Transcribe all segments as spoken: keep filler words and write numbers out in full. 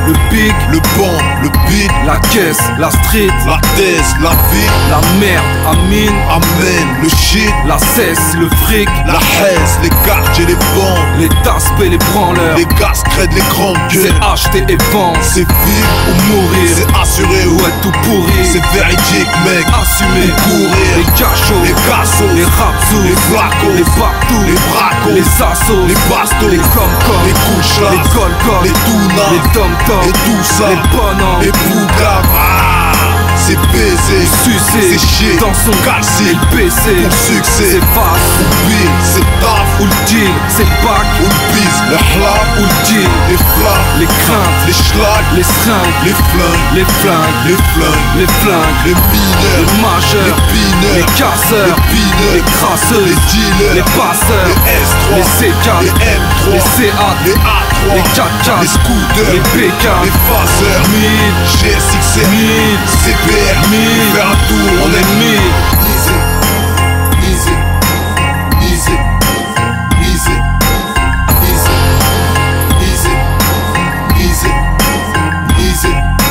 le big, le banc, le beat, la caisse, la street, la thèse, la vie, la merde, Amine, amen, le shit, la cesse, le fric, la haise, les quartiers, les banques, les tasses, les branleurs, les gaz crèdent, les grandes gueules. C'est acheter et vendre, c'est vivre ou mourir, c'est assuré ou être tout pourri, c'est véridique mec, assumer, ou courir, les cachots, les cassos, les rapsous, les flacos, les partout, les bracos, les assos, les bastos, les com-com, les couches les col-col, les tunas, les tom-tom, et tout ça, les bonhommes, les bougaves. Ah, c'est baiser, sucer, c'est chier, dans son casser, P C, pour succès, c'est face, ou pire, c'est taf, ou le deal, c'est le bac, ou le bise, le hlam, ou le deal, les flammes, les craintes, les schlags, les seringues, les flingues, les flingues, les flingues, les flingues, les mineurs, les majeurs, les pineurs, les casseurs, les pineurs, les crasseurs, les dealers, les passeurs, les S trois, les C quatre, les M trois, les C A, les A trois, les quatre quatre, les scooters, les B quatre, les phasers, mille, G S X R, mille, C P R, mille, faire un tour, on est mille. Easy, easy, easy, easy, easy, easy, easy, easy.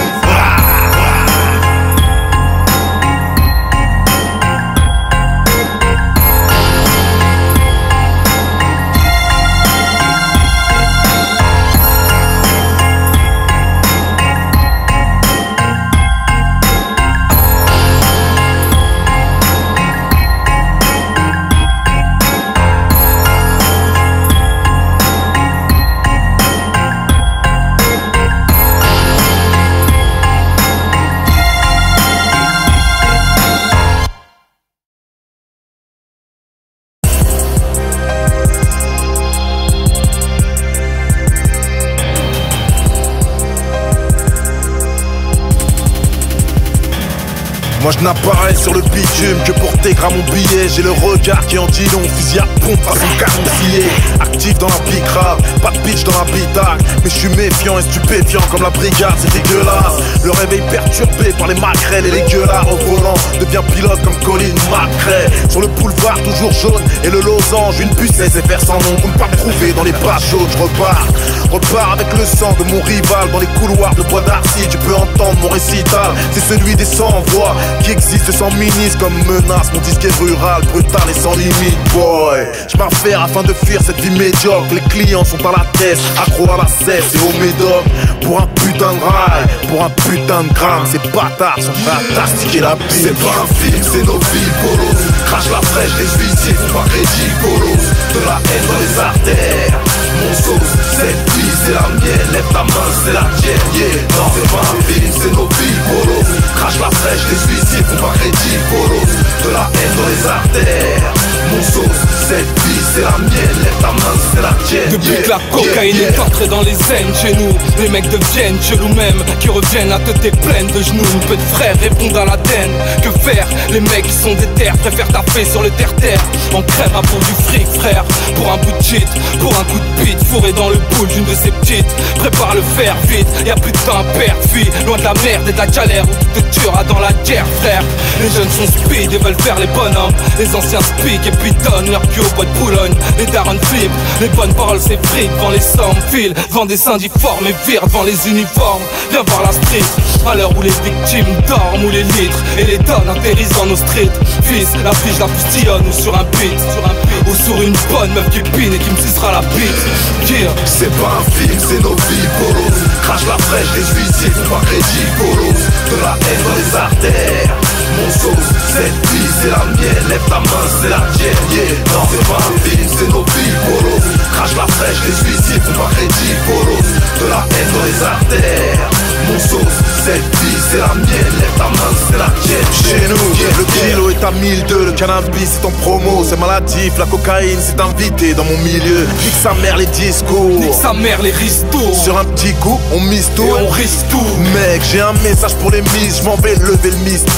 Moi je n'apparais sur le bitume que pour t'égrer mon billet. J'ai le regard qui en dit long, fusil à pompe à son canon scié. Actif dans la bicrave, pas de pitch dans l'habitacle. Mais je suis méfiant et stupéfiant comme la brigade, c'est dégueulasse. Le réveil perturbé par les maquerelles et les gueulards au volant. Deviens pilote comme Colin McRae. Sur le boulevard toujours jaune et le losange. Une puce et faire sans nom pour ne pas me trouver dans les pages jaunes. Je repars, repars avec le sang de mon rival. Dans les couloirs de Bois d'Arcy, tu peux entendre mon récital. C'est celui des sans-voix qui existe sans ministre comme menace. Mon disque est rural, brutal et sans limite, boy. Je m'affaire afin de fuir cette vie médiocre. Les clients sont à la tête, accro à la cesse et au médoc. Pour un putain de rail, pour un putain de gramme. Ces bâtards sont fantastiques et la bille. C'est pas un film, c'est nos vies, bolos. Crache la fraîche, les huissiers font pas crédit, bolos. De la haine dans les artères. Mon sauce, cette vie c'est la mienne. Lève ta main, c'est la tienne, yeah. Non, c'est pas un film, c'est nos vies, bolos. Crache la fraîche, les huissiers font pas crédit, bolos. De la haine dans les artères. Mon sauce, cette vie c'est la mienne. Lève ta main, c'est la tienne, Depuis yeah, que la cocaïne yeah, yeah. est entrée dans les aines chez nous, les mecs deviennent chelous même, qui reviennent à tête pleine de genoux. Une peu de frères répondent à la den. Que faire? Les mecs qui sont déter préfèrent taper sur le terre-terre. On crève pour du fric, frère. Pour un bout de shit, pour un coup de pite, fourré dans le boule d'une de ces petites. Prépare le fer vite, y'a plus de temps à perdre, fuis loin de la merde et de la galère où tout te tuera dans la guerre, frère. Les jeunes sont speed et veulent faire les bonhommes. Les anciens speak et puis donnent leur cul au bois de Boulogne. Les darons flip, les bonnes paroles s'effritent devant les sommes fil, devant des seins difformes et virent devant les uniformes. Viens voir la street, à l'heure où les victimes dorment, où les litres et les tonnes atterrissent dans nos streets. Fils, la fiche la postillonne ou sur un beat, sur un beat, ou sur une bonne meuf qui pine et qui me sucera la bite. Yeah. C'est pas un film, c'est nos vies, bolos. Crache la fraîche, les huissiers font pas crédit, bolos. De la haine dans les artères. Mon sauce, cette vie c'est la mienne. Lève ta main, c'est la tienne, yeah. Non, c'est pas un film, c'est nos vies, bolos. Crache la fraîche, les huissiers font pas crédit, bolos. De la haine dans les artères. Mon sauce, cette vie c'est la mienne. Lève ta main, c'est la tienne. Chez nous, yeah, le yeah. kilo est à mille deux, le cannabis est en promo, c'est maladif, la cocaïne c'est invité dans mon milieu. Nique sa mère les discours, Nique sa mère les ristos. sur un petit coup on mise tout. Et on risque tout. Mec, j'ai un message pour les mises, je m'en vais lever le mystère. Avec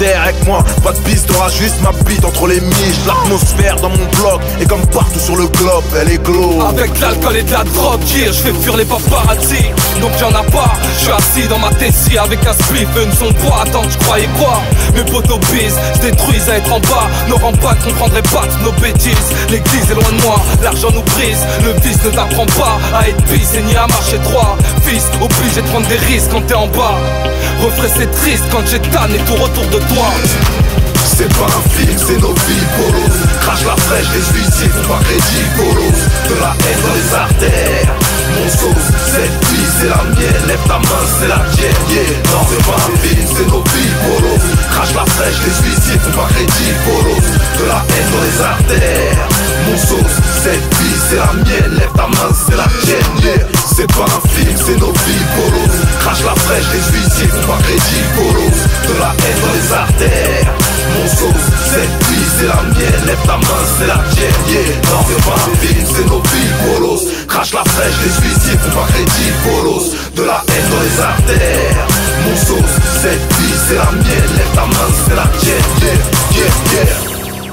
moi, pas de piste, t'auras juste ma bite entre les miches. L'atmosphère dans mon bloc, et comme partout sur le globe, elle est glow. Avec de l'alcool et de la drogue, yeah, je fais fuir les paparazzi. Donc y'en a pas, je suis assis dans ma tessie avec un spliff et une son bois. Attends, tu croyais quoi? Mes potos bis, se détruisent à être en bas. Nos rampas ne comprendraient pas toutes nos bêtises. L'église est loin de moi, l'argent nous brise. Le vice ne t'apprend pas à être pisse et ni à marcher droit. Fils, obligé de prendre des risques quand t'es en bas. Refrais c'est triste quand j'ai tanné tout autour de toi. C'est pas un film, c'est nos vies, bolos. Crache la fraîche, les huissiers font pas crédit, bolos. De la haine dans les artères. Mon sauce, cette vie c'est la mienne. Lève ta main, c'est la tienne, yeah. Non, c'est pas un film, c'est nos vies, bolos. Crache la fraîche, les huissiers font pas crédit, bolos. De la haine dans les artères. Mon sauce, cette vie c'est la mienne. Lève ta main, c'est la tienne, yeah. C'est pas un film, c'est nos vies, bolos. Crache la fraîche, les huissiers font pas crédit, bolos. De la haine dans les artères. Mon sauce, cette vie c'est la mienne. Lève ta main, c'est la tienne, yeah. Non, c'est pas un film, c'est nos vies, bolos. Crache la fraîche, les huissiers font pas crédit, bolos. De la haine dans les artères. Mon sauce, cette vie c'est la mienne. Lève ta main, c'est la tienne, yeah, yeah, yeah.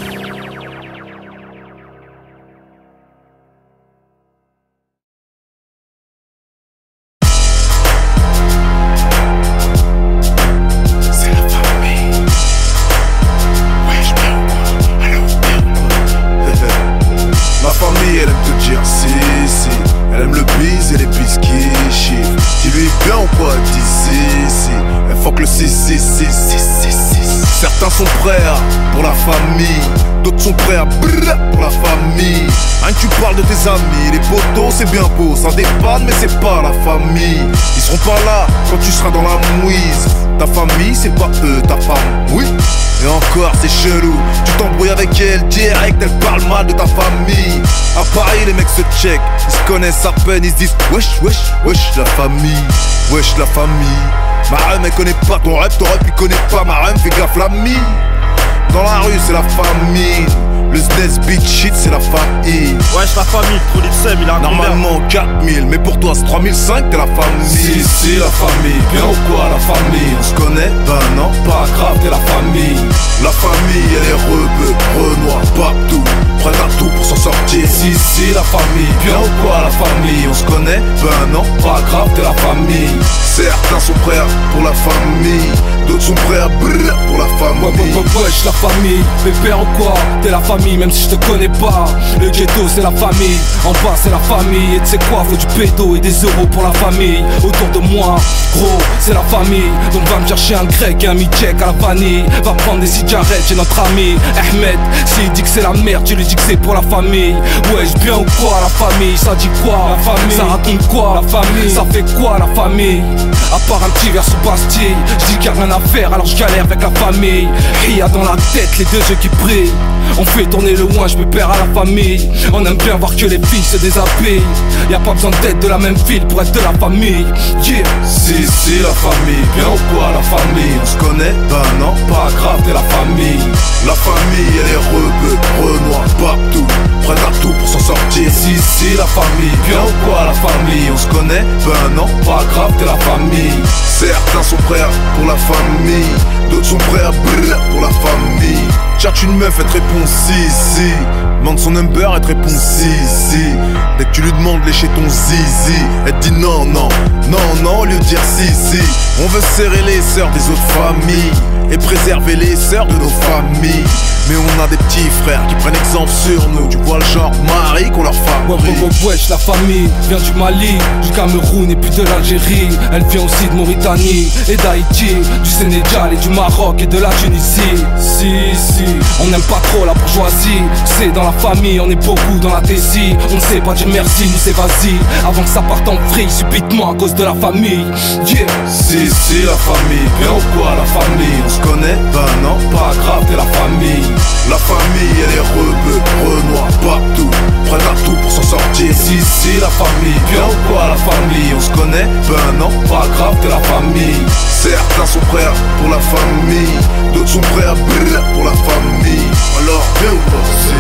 Certains sont prêts pour la famille, d'autres sont prêts à brrr pour la famille. Hein, que tu parles de tes amis, les potos c'est bien beau, ça dépanne mais c'est pas la famille. Ils seront pas là quand tu seras dans la mouise. Ta famille c'est pas eux, ta femme, oui. Et encore c'est chelou, tu t'embrouilles avec elle direct, elle parle mal de ta famille. À Paris les mecs se check, ils se connaissent à peine, ils se disent wesh wesh wesh la famille, wesh la famille. Ma rhum elle connaît pas ton rap, ton rap il connaît pas ma rhum, fais gaffe l'ami. Dans la rue c'est la famille, le S D S beat shit c'est la famille. Wesh la famille, trop d'Ipsem il a normalement quatre mille, mais pour toi c'est trois mille cinq, t'es la famille. Si si la famille, bien ou quoi la famille? On se connaît? Ben non, pas grave, t'es la famille. La famille elle est rebeu, renoir, partout, prête à tout pour s'en sortir. Si si la famille, bien ou quoi la famille? On se connaît? Ben non, pas grave, t'es la famille. Certains sont prêts pour la famille, d'autres sont prêts à brrr pour la famille. Ouais, ouais, ouais, wesh la famille, pépère ou quoi? T'es la famille même si je te connais pas. Le ghetto c'est la famille, en bas c'est la famille. Et tu sais quoi, faut du pédo et des euros pour la famille. Autour de moi, gros, c'est la famille. Donc va me chercher un grec et un mi-check à la vanille. Va prendre des cigarettes chez notre ami Ahmed. S'il dit que c'est la merde, tu lui dis que c'est pour la famille. Wesh bien ou quoi la famille? Ça dit quoi la famille? Ça raconte quoi la famille? Ça fait quoi la famille? À part un petit verre sous pastille, je dis qu'il n'y a rien à faire alors je galère avec la famille. Ria dans la tête, les deux yeux qui brillent. On fait tourner le ouin, je me perds à la famille. On aime bien voir que les filles se déshabillent. Y'a pas besoin d'être de la même ville pour être de la famille, yeah. Si si la famille, bien ou quoi la famille? On se connaît? Ben non, pas grave, t'es la famille. La famille elle est rebeu, renoir, partout, prête à tout pour s'en sortir. Si si la famille, bien ou quoi la famille? On se connaît? Ben non, pas grave, t'es la famille. Certains sont prêts pour la famille, d'autres sont prêts à brrr pour la famille. Cherche une meuf, elle te répond si si. Demande son number, elle te répond si si. Dès que tu lui demandes lécher ton zizi, elle te dit non non, non non au lieu de dire si si. On veut serrer les sœurs des autres familles et préserver les sœurs de nos familles. Mais on a des petits frères qui prennent exemple sur nous. Tu vois le genre mari qu'on leur fabrique. Ouais, ouais, ouais, wesh, la famille vient du Mali, du Cameroun et puis de l'Algérie. Elle vient aussi de Mauritanie et d'Haïti, du Sénégal et du Maroc et de la Tunisie. Si, si, on n'aime pas trop la bourgeoisie. C'est dans la famille, on est beaucoup dans la thésie. On ne sait pas dire merci, nous c'est vas-y. Avant que ça parte en vrille subitement à cause de la famille, yeah. Si, si, la famille, bien ou quoi la famille? On se connaît? Ben non, pas grave, t'es la famille. La famille elle est rebeu, renoir, partout, prête à tout pour s'en sortir. Si si la famille, bien ou quoi la famille? On se connaît? Ben non, pas grave, t'es la famille. Certains sont prêts pour la famille, d'autres sont prêts à brrr pour la famille. Alors bien ou pas? Si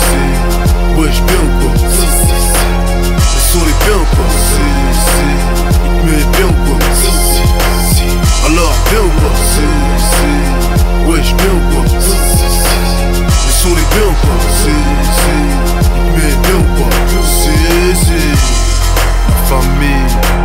si. Wesh bien ou pas? Si si si. Le son est bien ou pas? Si si. Mais bien ou pas? Si si si. Alors bien ou pas? Si si. Wesh bien ou pas? bien ou pas? C'est, c'est, il te met bien ou pas? C'est, c'est, ma famille.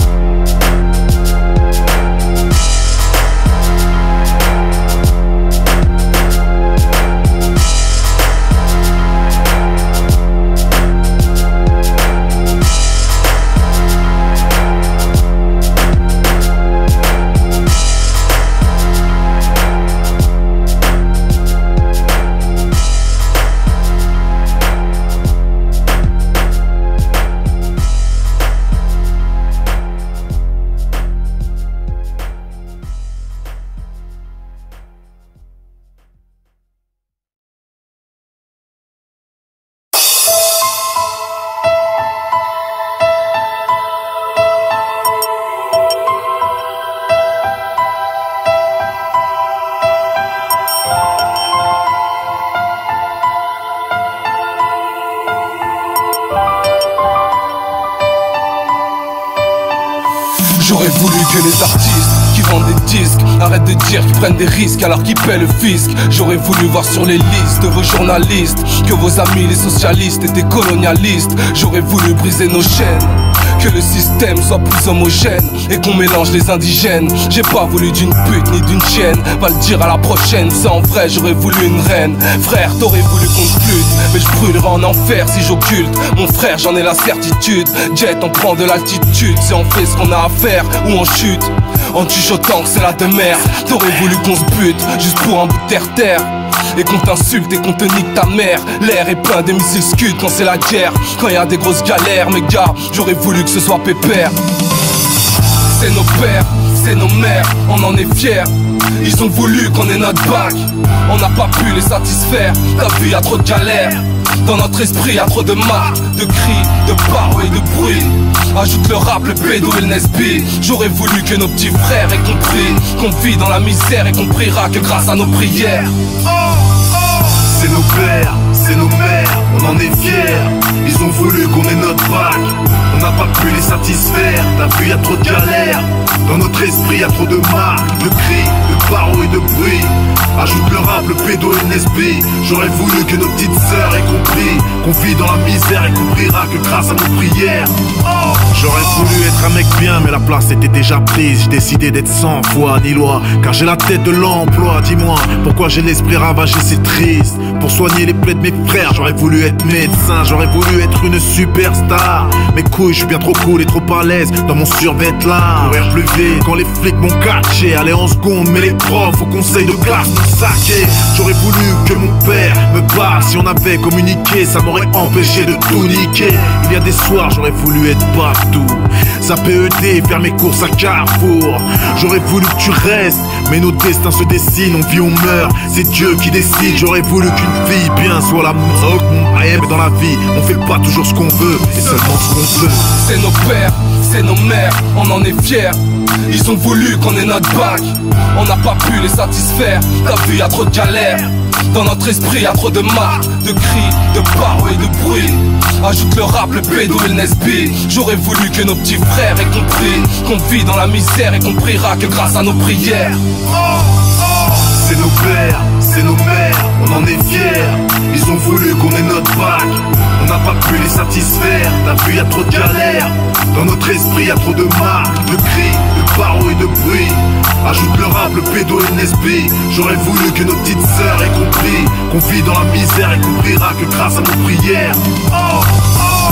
J'aurais voulu que les artistes qui vendent des disques arrêtent de dire qu'ils prennent des risques alors qu'ils paient le fisc. J'aurais voulu voir sur les listes de vos journalistes que vos amis les socialistes étaient colonialistes. J'aurais voulu briser nos chaînes, que le système soit plus homogène et qu'on mélange les indigènes. J'ai pas voulu d'une pute ni d'une chienne, va le dire à la prochaine. C'est en vrai, j'aurais voulu une reine. Frère, t'aurais voulu qu'on te flûte, mais je brûlerai en enfer si j'occulte. Mon frère, j'en ai la certitude. Jet, on prend de l'altitude, c'est on fait ce qu'on a à faire ou on chute. En chuchotant que c'est la demeure. T'aurais voulu qu'on se bute juste pour un bout de terre-terre et qu'on t'insulte et qu'on te nique ta mère. L'air est plein des missiles scud quand c'est la guerre, quand y a des grosses galères. Mes gars, j'aurais voulu que ce soit pépère. C'est nos pères, c'est nos mères, on en est fiers. Ils ont voulu qu'on ait notre bac, on n'a pas pu les satisfaire. T'as vu, y'a trop de galères. Dans notre esprit y'a trop de marques, de cris, de paroles et de bruit. Ajoute le rap, le pédo et le Nesby. J'aurais voulu que nos petits frères aient compris qu'on vit dans la misère et qu'on priera que grâce à nos prières. C'est nos pères, c'est nos mères, on en est fiers. Ils ont voulu qu'on ait notre bac, on n'a pas pu les satisfaire. T'as vu, y'a trop de galères. Dans notre esprit y'a trop de marques, de cris, de paroles et de bruit. Ajoute le rap, le pédo et le Nesby. J'aurais voulu que nos petites sœurs aient compris qu'on vit dans la misère et qu'on priera que grâce à nos prières. Oh, j'aurais voulu être un mec bien, mais la place était déjà prise. J'ai décidé d'être sans foi ni loi, car j'ai la tête de l'emploi. Dis-moi, pourquoi j'ai l'esprit ravagé, c'est triste. Pour soigner les plaies de mes frères, j'aurais voulu être médecin. J'aurais voulu être une superstar. Mes couilles, je suis bien trop cool et trop à l'aise dans mon survêt là. Courir plus vite quand les flics m'ont catché. Aller en seconde, mais les profs au conseil de classe m'ont saqué. J'aurais voulu que mon père me parle. Si on avait communiqué, ça m'aurait empêché de tout niquer. Il y a des soirs, j'aurais voulu être partout. Ça P E D, faire mes courses à Carrefour. J'aurais voulu que tu restes, mais nos destins se dessinent. On vit, on meurt, c'est Dieu qui décide. J'aurais voulu qu'une fille bien soit la moque. Mais dans la vie, on fait pas toujours ce qu'on veut, et seulement ce qu'on veut. C'est nos pères, c'est nos mères, on en est fiers. Ils ont voulu qu'on ait notre bac, on n'a pas pu les satisfaire. T'as vu, y'a trop de galères. Dans notre esprit y'a trop de marques, de cris, de paroles et de bruit. Ajoute le rap, le pédo et le Nesby. J'aurais voulu que nos petits frères aient compris qu'on vit dans la misère et qu'on priera que grâce à nos prières. C'est nos pères, c'est nos mères, on en est fiers. Ils ont voulu qu'on ait notre bac, on n'a pas pu les satisfaire. T'as vu, y'a trop de galères. Dans notre esprit y'a trop de marques, de cris, de paroles et de bruit. Ajoute le rap, le pédo et le Nesby. J'aurais voulu que nos petites sœurs aient compris qu'on vit dans la misère et qu'on priera que grâce à nos prières. Oh, oh.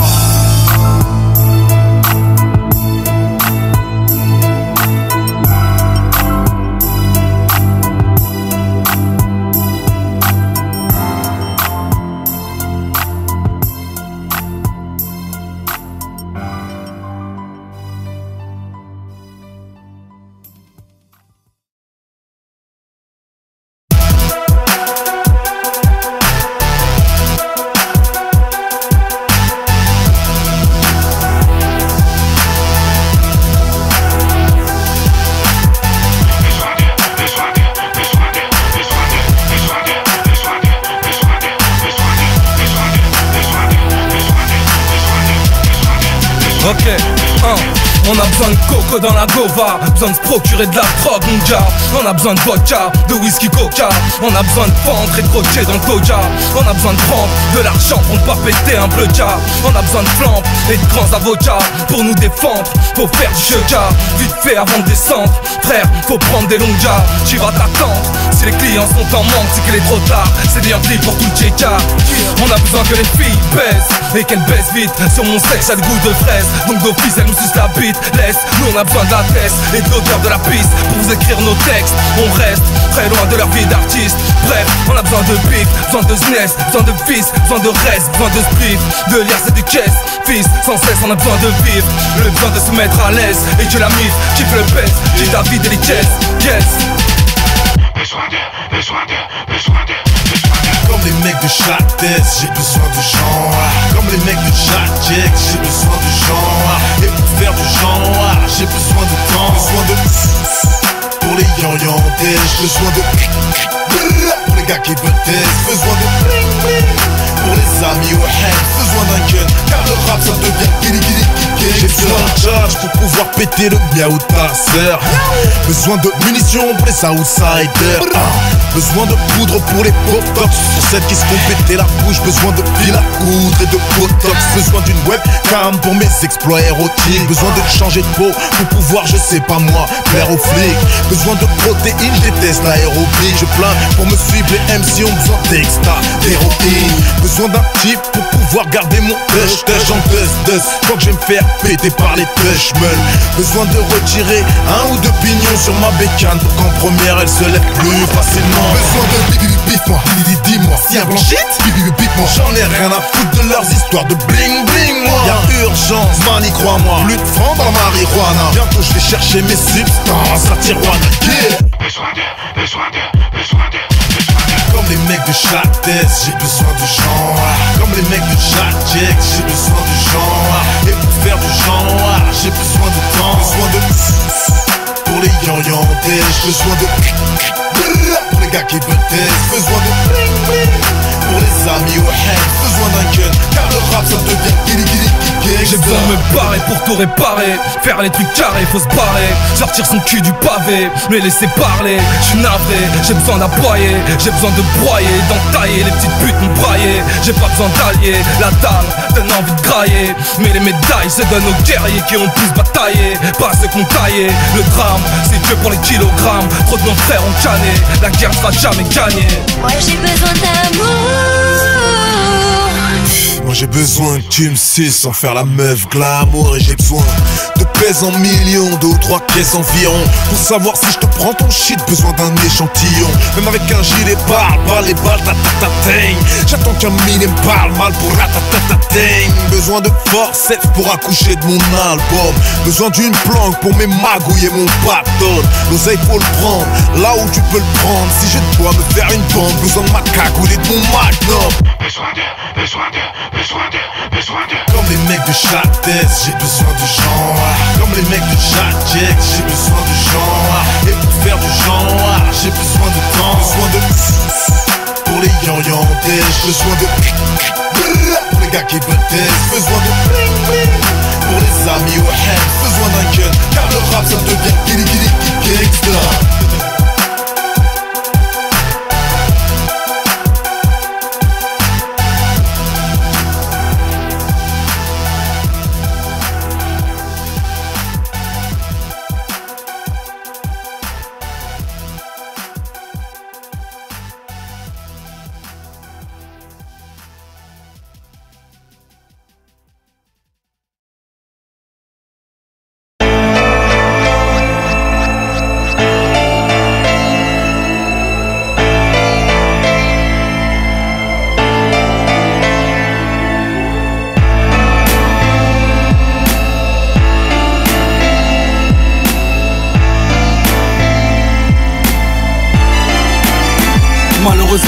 Ok, un. On a besoin de coco dans la gova, besoin de se procurer de la drogue mon gars. On a besoin de vodka, de whisky coca. On a besoin de ventre et de croquer dans le doja. On a besoin de prendre de l'argent pour ne pas péter un bleu jar. On a besoin de flampes et de grands avocats pour nous défendre, faut faire du cheka. Vite fait avant de descendre, frère, faut prendre des longues jars. J'y vas t'attendre, si les clients sont en manque, c'est qu'il est trop tard. C'est bien pris pour tout le tchéka. On a besoin que les filles baissent et qu'elles baissent vite. Sur mon sexe, ça a le goût de fraise, donc d'office elles nous sucent la bite. Laisse, nous on a besoin de la tête et de l'odeur de la piste pour vous écrire nos textes. On reste très loin de leur vie d'artiste. Bref, on a besoin de bif, besoin de sness, besoin de fils, besoin de reste, besoin de split, de lire c'est du caisse. Fils, sans cesse on a besoin de vivre, le besoin de se mettre à l'aise et que la mif kiffe le pèse, j'ai ta vie délicate, yes. Besoin de, besoin de, besoin de, besoin de. Comme les mecs de chaque tête, j'ai besoin de genre. Comme les mecs de chaque check, j'ai besoin de genre. Et pour faire du genre, j'ai besoin de temps. Besoin de pour les yan-yan, j'ai besoin de pour les gars qui me taisent. Besoin de bling bling pour les amis au head. Besoin d'un gun, car le rap ça devient gili gili gili. J'ai besoin de charge pour pouvoir péter le miaou de ta sœur. Besoin de munitions pour les outsiders. Besoin de poudre pour les pop-tops, pour celles qui se font péter la bouche. Besoin de fil à coudre et de botox. Besoin d'une webcam pour mes exploits érotiques. Besoin de changer de peau pour pouvoir, je sais pas moi, plaire aux flics. Besoin de protéines, je déteste l'aérobie. Je plains pour me suivre, les M C ont besoin d'extra, d'héroïne. Besoin d'un type pour pouvoir garder mon touch, touch en dust, dust. Quand je vais me faire péter par les touch meul. Besoin de retirer un ou deux pignons sur ma bécane pour qu'en première elle se lève plus facilement. Besoin de bip bip bip moi, dis-moi si un blanchite, bip bip bip moi. J'en ai rien à foutre de leurs histoires de bling bling moi. Y'a urgence, man y crois-moi. Plus de francs dans la marijuana. Bientôt je vais chercher mes substances à Tijuana. Yeah. Besoin de, besoin de, besoin de, besoin de. Comme les mecs de chaque tête, j'ai besoin de genre. Comme les mecs de chaque check, j'ai besoin de genre. Et pour faire du genre, j'ai besoin de temps. Besoin de pour les yan-yan, j'ai besoin de pour les gars qui me taisent. Besoin de bling bling pour les amis au head. Besoin d'un gun, car le rap ça devient gili gili gili. J'ai besoin de me barrer pour tout réparer, faire les trucs carrés, faut se barrer, sortir son cul du pavé, me laisser parler. J'suis navré, j'ai besoin d'aboyer, j'ai besoin de broyer, d'entailler, les petites putes me brailler. J'ai pas besoin d'allier, la dalle donne envie de grailler, mais les médailles se donnent aux guerriers qui ont plus bataillé, pas ceux qu'on taillé. Le drame, c'est que pour les kilogrammes, trop de nos frères ont cané, la guerre sera jamais gagnée. Moi j'ai besoin d'amour. Moi j'ai besoin que tu me suces sans faire la meuf glamour. Et j'ai besoin de pèse en millions, deux ou trois caisses environ, pour savoir si je te prends ton shit. Besoin d'un échantillon, même avec un gilet pare-balles, les balles tatatating. J'attends qu'un mini me parle mal pour ratatatating. Besoin de forceps pour accoucher de mon album. Besoin d'une planque pour mes magouilles et mon pactole. L'oseille faut le prendre, là où tu peux le prendre. Si je dois me faire une bande, besoin de ma cagoule et de mon magnum. Besoin de, besoin de, besoin de, besoin de. Comme les mecs de chaque tête, j'ai besoin de genre. Comme les mecs de chaque check, j'ai besoin de genre. Et pour faire du genre, j'ai besoin de temps. Besoin de pour les yan-yan, j'ai besoin de pour les gars qui me taisent. Besoin de bling bling pour les amis au head. Besoin d'un gun, car le rap ça devient gili gili gili gangsta.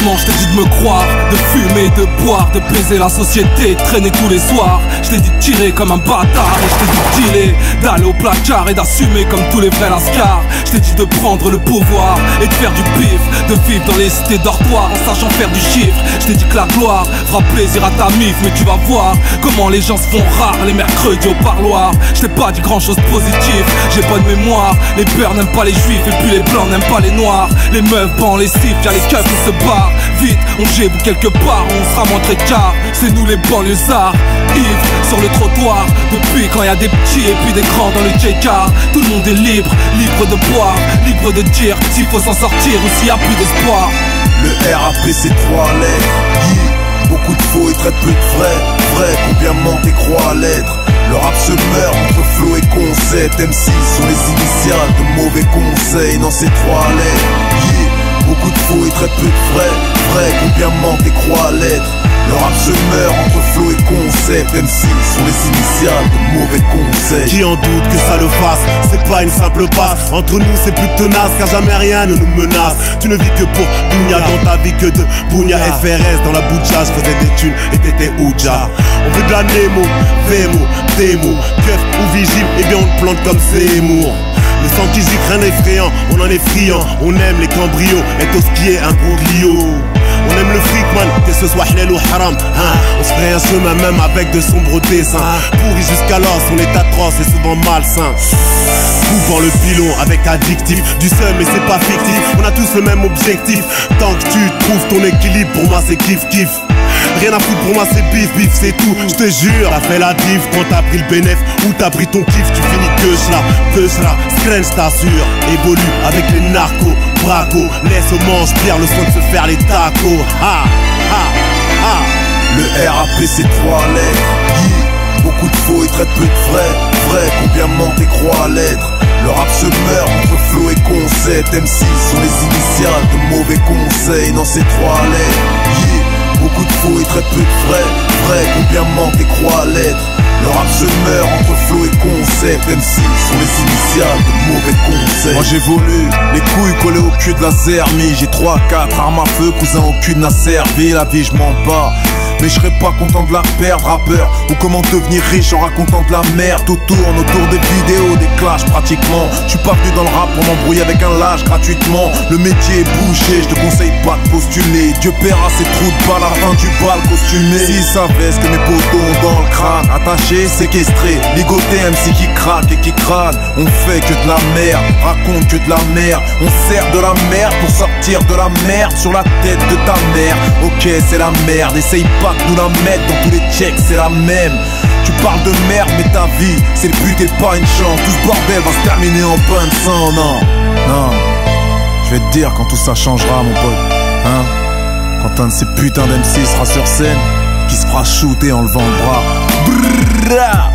Comment je t'ai dit de me croire, de fumer, de boire, de baiser la société, de traîner tous les soirs. Je t'ai dit de tirer comme un bâtard et je t'ai dit de dealer, d'aller au placard et d'assumer comme tous les vrais lascars. Je t'ai dit de prendre le pouvoir et de faire du pif, de vivre dans les cités dortoirs en sachant faire du chiffre. Je t'ai dit que la gloire fera plaisir à ta mif, mais tu vas voir comment les gens se font rares les mercredis au parloir. Je t'ai pas dit grand chose de positif, j'ai pas de mémoire. Les beurs n'aiment pas les juifs et puis les blancs n'aiment pas les noirs. Les meufs ban les cifs, y'a les keufs qui se barrent. Vite, on gève quelque part, on sera moins très car. C'est nous les banlieusards, ivres sur le trottoir. Depuis quand y'a des petits et puis des grands dans le J-Car. Tout le monde est libre, libre de boire, libre de dire s'il faut s'en sortir ou s'il y a plus d'espoir. Le R A P c'est trois lettres, yeah. Beaucoup de faux et très peu de vrai. Vrai, combien mentent et croient à l'être. Le rap se meurt entre flow et concept. M six sont les initiales de mauvais conseils dans ces trois lettres, yeah. Beaucoup de faux et très peu de vrai. Vrai, combien mentent et croient à l'être. Le rap se meurt entre flow et concept. M six sont les initiales de mauvais conseils. Qui en doute que ça le fasse, c'est pas une simple passe. Entre nous c'est plus tenace car jamais rien ne nous menace. Tu ne vis que pour Bounia dans ta vie que de Bounia. F R S dans la boucha, je faisais des thunes et t'étais Ouja. On veut de la Nemo, Vémo, démo, keuf ou vigile, et bien on te plante comme Seymour. Le sang qui gicle, rien d'effrayant, on en est friand. On aime les cambrios et tout ce qui est un broglio. On aime le fric man, que ce soit halal ou haram, hein. On se ferait un chemin même avec de sombres dessins. Pourri jusqu'à l'os, on est atroce et souvent malsain. Coupant le pilon avec addictif. Du seul mais c'est pas fictif, on a tous le même objectif. Tant que tu trouves ton équilibre, pour moi c'est kiff kiff. Rien à foutre pour moi c'est bif bif c'est tout. Je te jure, t'as fait la diff quand t'as pris le bénéf ou t'as pris ton kiff. Tu finis que là, que là, scrunch t'assure. Évolue avec les narcos, braco. Laisse au mange-pierre le soin de se faire les tacos. Ah, ah, ah. Le R A P c'est trois lettres, yeah. Beaucoup de faux et très peu de vrai. Vrai, combien mentent et croient à l'être. Le rap se meurt entre flow et concept. M six sont les initiales de mauvais conseils dans ces trois lettres, yeah. Beaucoup de faux et très peu de vrai. Vrai, combien mentent et croient à l'être. Le rap se meurt entre flow et concept. M six sont les initiales de mauvais conseils. Moi j'évolue, les couilles collées au cul de la zermie. J'ai trois quatre armes à feu, cousin aucune n'a servi. La vie je m'en bats, mais je serais pas content de la perdre. Rappeur, ou comment devenir riche en racontant de la merde. Tout tourne autour des vidéos, des clashs pratiquement. Je suis pas venu dans le rap pour m'embrouiller avec un lâche gratuitement. Le métier est bouché, je te conseille pas de postuler. Dieu paiera ses trous de balle à la fin du bal costumé. S'ils savaient ce que mes potos ont dans le crâne, attaché, séquestré, ligoté, M C qui craque et qui crâne. On fait que de la merde, raconte que de la merde. On sert de la merde pour sortir de la merde sur la tête de ta mère. Ok c'est la merde, essaye pas de nous la mettre dans tous les checks, c'est la même. Tu parles de merde mais ta vie c'est le but et pas une chance. Tout ce bordel va se terminer en bain de sang. Non, non, je vais te dire quand tout ça changera mon pote, hein. Quand un de ces putains d'M C sera sur scène, qui se fera shooter en levant le bras. Brrrra.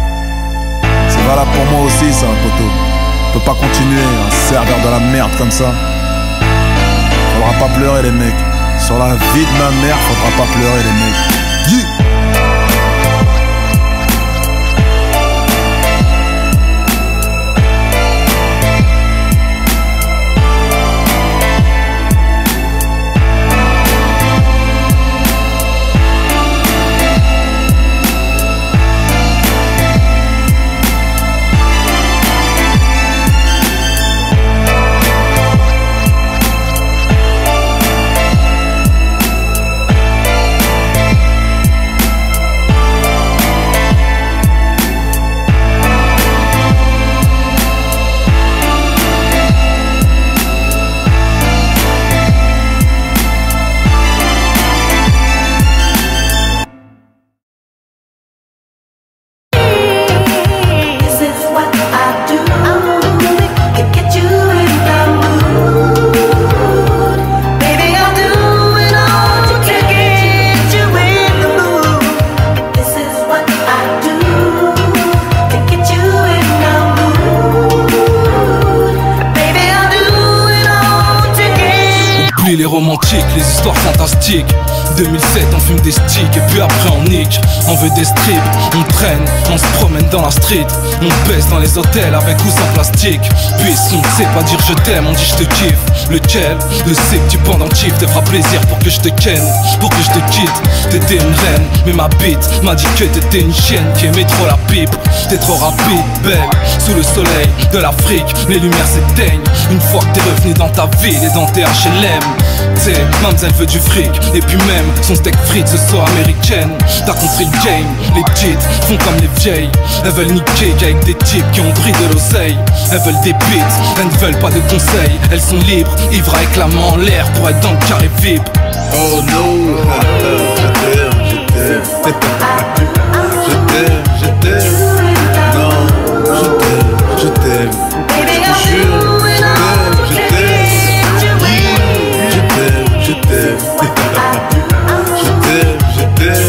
C'est valable pour moi aussi ça poteau. On peut pas continuer un serveur de la merde comme ça. Faudra pas pleurer les mecs. Sur la vie de ma mère, faudra pas pleurer les mecs. Yeah. Les romantiques, les histoires fantastiques, deux mille sept on fume des sticks et puis après on nique. On veut des strips, on traîne, on se promène dans la street. On baisse dans les hôtels avec ou sans plastique. Puisqu'on ne sait pas dire je t'aime, on dit je te kiffe. Lequel de ces petits pendentifs te fera plaisir pour que je te ken, pour que je te quitte. T'étais une reine, mais ma bite m'a dit que t'étais une chienne qui aimait trop la pipe. T'es trop rapide, belle, sous le soleil de l'Afrique, les lumières s'éteignent une fois que t'es revenu dans ta ville et dans tes H L M. T'sais, mademoiselle veut du fric, et puis même son steak frites ce soir américaine. T'as compris le game, les petites font comme les vieilles. Elles veulent niquer qu'avec des types qui ont pris de l'oseille. Elles veulent des beats, elles ne veulent pas de conseils. Elles sont libres, ivres avec la main en l'air pour être dans le carré V I P. Oh no, je t'aime, je t'aime, je t'aime, je t'aime, non, je t'aime, je t'aime, je te jure, je t'aime, je t'aime, je t'aime, je t'aime, je t'aime,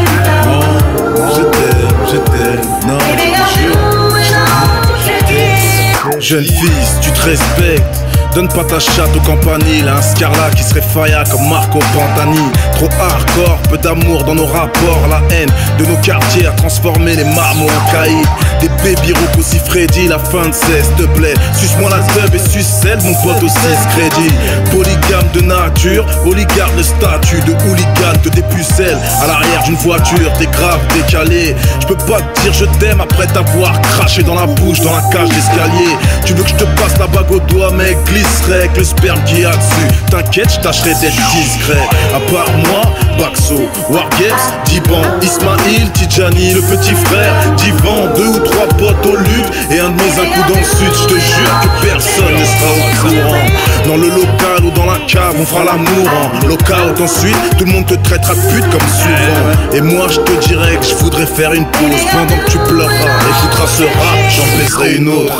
non, je t'aime, je t'aime, non, je te jure, je t'aime. Jeune fils, tu te respectes. Donne pas ta chatte au campanile à un Scarla qui serait failla comme Marco Pantani. Trop hardcore, peu d'amour dans nos rapports. La haine de nos quartiers a transformé les marmots en caïds. Des baby Rocco si Freddy, la fin de cesse, te plaît. Suce-moi la teub et suce celle, mon pote aussi ce crédit. Polygame de nature, oligarque de statut, de hooligan, te dépucelle à l'arrière d'une voiture, t'es grave décalé. Je peux pas te dire je t'aime après t'avoir craché dans la bouche, dans la cage d'escalier. Tu veux que je te passe la bague au doigt, mec, glisse avec le sperme qu'il y a dessus. T'inquiète, je tâcherai d'être discret. À part moi, Baxo, Wargames, Diban, Ismail, Tidjani, le petit frère, Divan, deux ou trois potes au lutte et un de mes un coup dans le sud. Je te jure que personne ne sera au courant. Dans le local ou dans la cave, on fera l'amour en lockout. Ensuite, tout le monde te traitera de pute comme souvent. Et moi, je te dirais que je voudrais faire une pause pendant que tu pleureras. Écoutera ce rap, j'en baiserai une autre.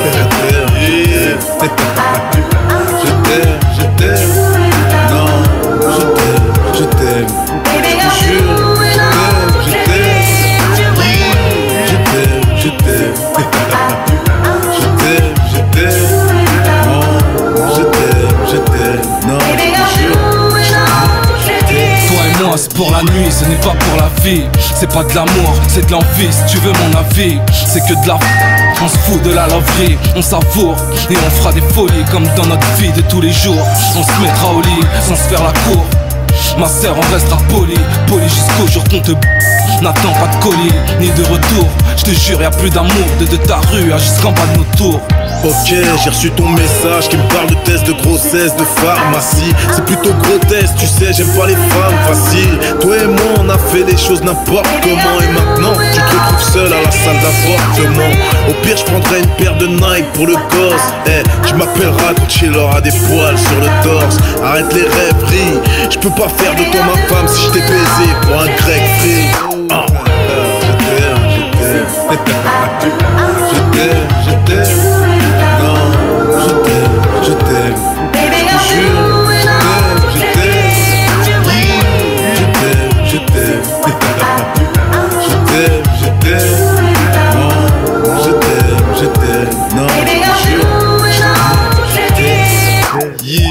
Je t'aime, je t'aime, non, je t'aime, je t'aime, je te jure, je t'aime, je t'aime, je t'aime, je t'aime, je t'aime, non, je t'aime, je t'aime, non, je te jure, je t'aime. Toi et moi c'est pour la nuit, ce n'est pas pour la vie. C'est pas de l'amour, c'est de l'envie, si tu veux mon avis. C'est que de la... On se fout de la laverie, on savoure et on fera des folies comme dans notre vie de tous les jours. On se mettra au lit sans se faire la cour. Ma sœur, on restera poli, poli jusqu'au jour qu'on te b... N'attends pas de colis, ni de retour. Je te jure, y'a plus d'amour de, de ta rue à jusqu'en bas de nos tours. Ok, j'ai reçu ton message qui me parle de tests de grossesse, de pharmacie. C'est plutôt grotesque, tu sais, j'aime pas les femmes faciles. Toi et moi, on a fait les choses n'importe comment. Et maintenant, tu te retrouves seul à la salle d'avortement. Au pire, je prendrais une paire de Nike pour le gosse. Eh, hey, tu m'appelleras quand il aura des poils sur le torse. Arrête les rêveries, je peux pas faire de toi ma femme si je t'ai baisé pour un grec free. Oh. Je t'aime, je t'aime, je t'aime, je t'aime. Non, je t'aime, je t'aime, je te jure, je t'aime, je t'aime, je t'aime, je t'aime, je t'aime, non, je t'aime, je t'aime, non, je te jure, je t'aime, yeah.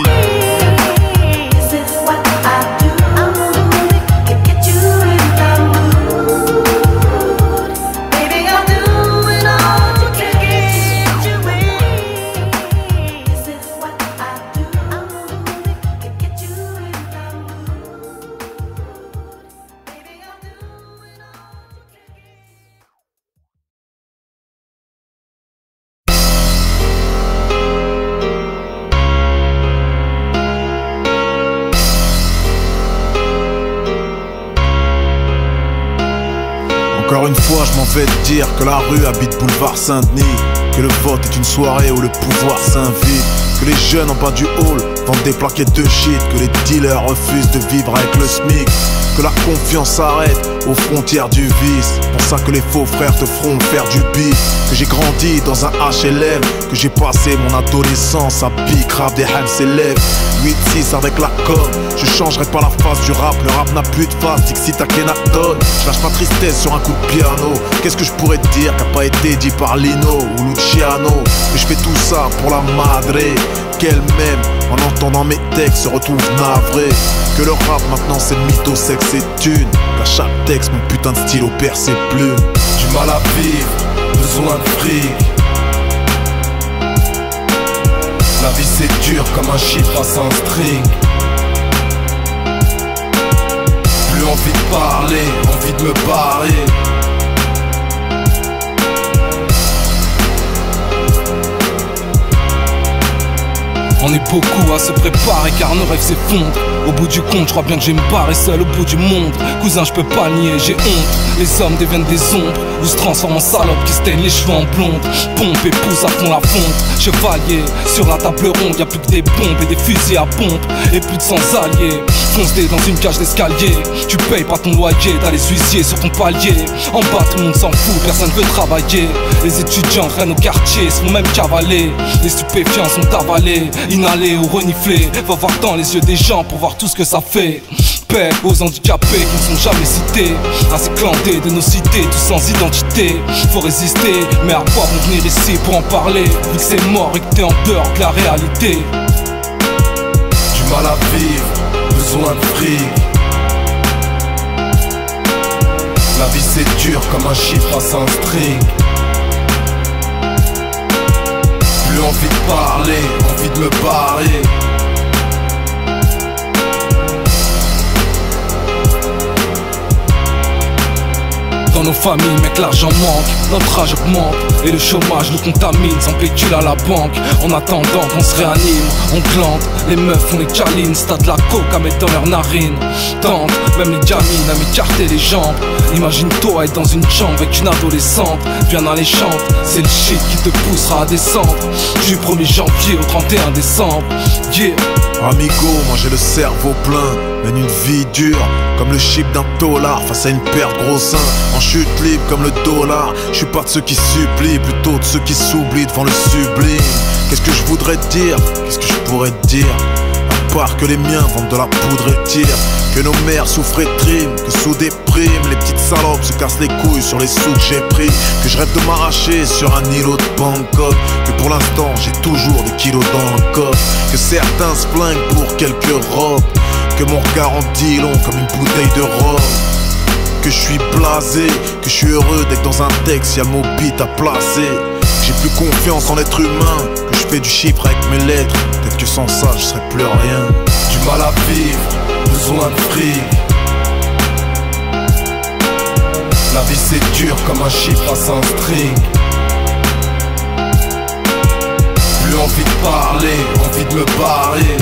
Encore une fois, je m'en vais te dire que la rue habite boulevard Saint-Denis, que le vote est une soirée où le pouvoir s'invite, que les jeunes en bas du hall vendent des plaquettes de shit, que les dealers refusent de vivre avec le SMIC, que la confiance s'arrête aux frontières du vice. Pour ça que les faux frères te feront faire du bif. Que j'ai grandi dans un H L M, que j'ai passé mon adolescence à pique rap des Hans élèves. huit six avec la com, je changerai pas la face du rap. Le rap n'a plus de face, Dixit à Kenaton. Je lâche ma tristesse sur un coup de piano. Qu'est-ce que je pourrais te dire qu'a pas été dit par Lino ou Luciano. Mais je fais tout ça pour la madre, qu'elle m'aime. En entendant mes textes se retrouve navré. Que le rap maintenant c'est mytho, sexe et thune. Qu'à chaque texte mon putain de stylo perd ses plumes. Du mal à vivre, besoin de fric. La vie c'est dur comme un chiffre à sans string. Plus envie de parler, envie de me barrer. On est beaucoup à se préparer car nos rêves s'effondrent. Au bout du compte, je crois bien que j'ai me barrer seul au bout du monde. Cousin, je peux pas nier, j'ai honte. Les hommes deviennent des ombres ou se transforment en salopes qui se teignent les cheveux en blonde. Pompe et pousse à fond la fonte. Chevalier, sur la table ronde, y'a plus que des bombes et des fusils à pompe. Et plus de sans alliés. Fonce-dé dans une cage d'escalier. Tu payes pas ton loyer, t'as les huissiers sur ton palier. En bas, tout le monde s'en fout, personne veut travailler. Les étudiants règnent au quartier, sont même cavalés. Les stupéfiants sont avalés, inhalés ou reniflés. Va voir dans les yeux des gens pour voir tout ce que ça fait. Paix aux handicapés qui ne sont jamais cités. À ces clandés de nos cités, tous sans identité. Faut résister, mais à quoi vont venir ici pour en parler? Vu que c'est mort et que t'es en dehors de la réalité. Du mal à vivre, besoin de fric. La vie c'est dur comme un chiffre à sans string. Plus envie de parler, envie de me barrer. Dans nos familles, mec, l'argent manque, notre âge augmente et le chômage nous contamine sans pécule à la banque. En attendant qu'on se réanime, on plante. Les meufs font les câlines, stade la coke à mettre dans leurs narines. Tente, même les gamines à m'écarter les jambes. Imagine-toi être dans une chambre avec une adolescente bien alléchante. C'est le shit qui te poussera à descendre du premier janvier au trente et un décembre. Yeah. Amigo, moi j'ai le cerveau plein, mène une vie dure, comme le chip d'un dollar face à une paire de gros seins. En chute libre comme le dollar, je suis pas de ceux qui supplient, plutôt de ceux qui s'oublient devant le sublime. Qu'est-ce que je voudrais te dire, qu'est-ce que je pourrais te dire, à part que les miens vendent de la poudre et tirent, que nos mères souffrent et triment, que sous des primes, les petites salopes se cassent les couilles sur les sous que j'ai pris, que je rêve de m'arracher sur un îlot de Bangkok, que pour l'instant j'ai toujours des kilos dans le coffre, que certains se plaignent pour quelques robes, que mon regard en dit long comme une bouteille de rhum, que je suis blasé, que je suis heureux d'être dans un texte, y'a le mot beat à placer. J'ai plus confiance en l'être humain, que je fais du chiffre avec mes lettres. Peut-être que sans ça je serais plus rien. Du mal à vivre, besoin de fric. La vie c'est dur comme un chiffre à sans string. Plus envie de parler, envie de me barrer.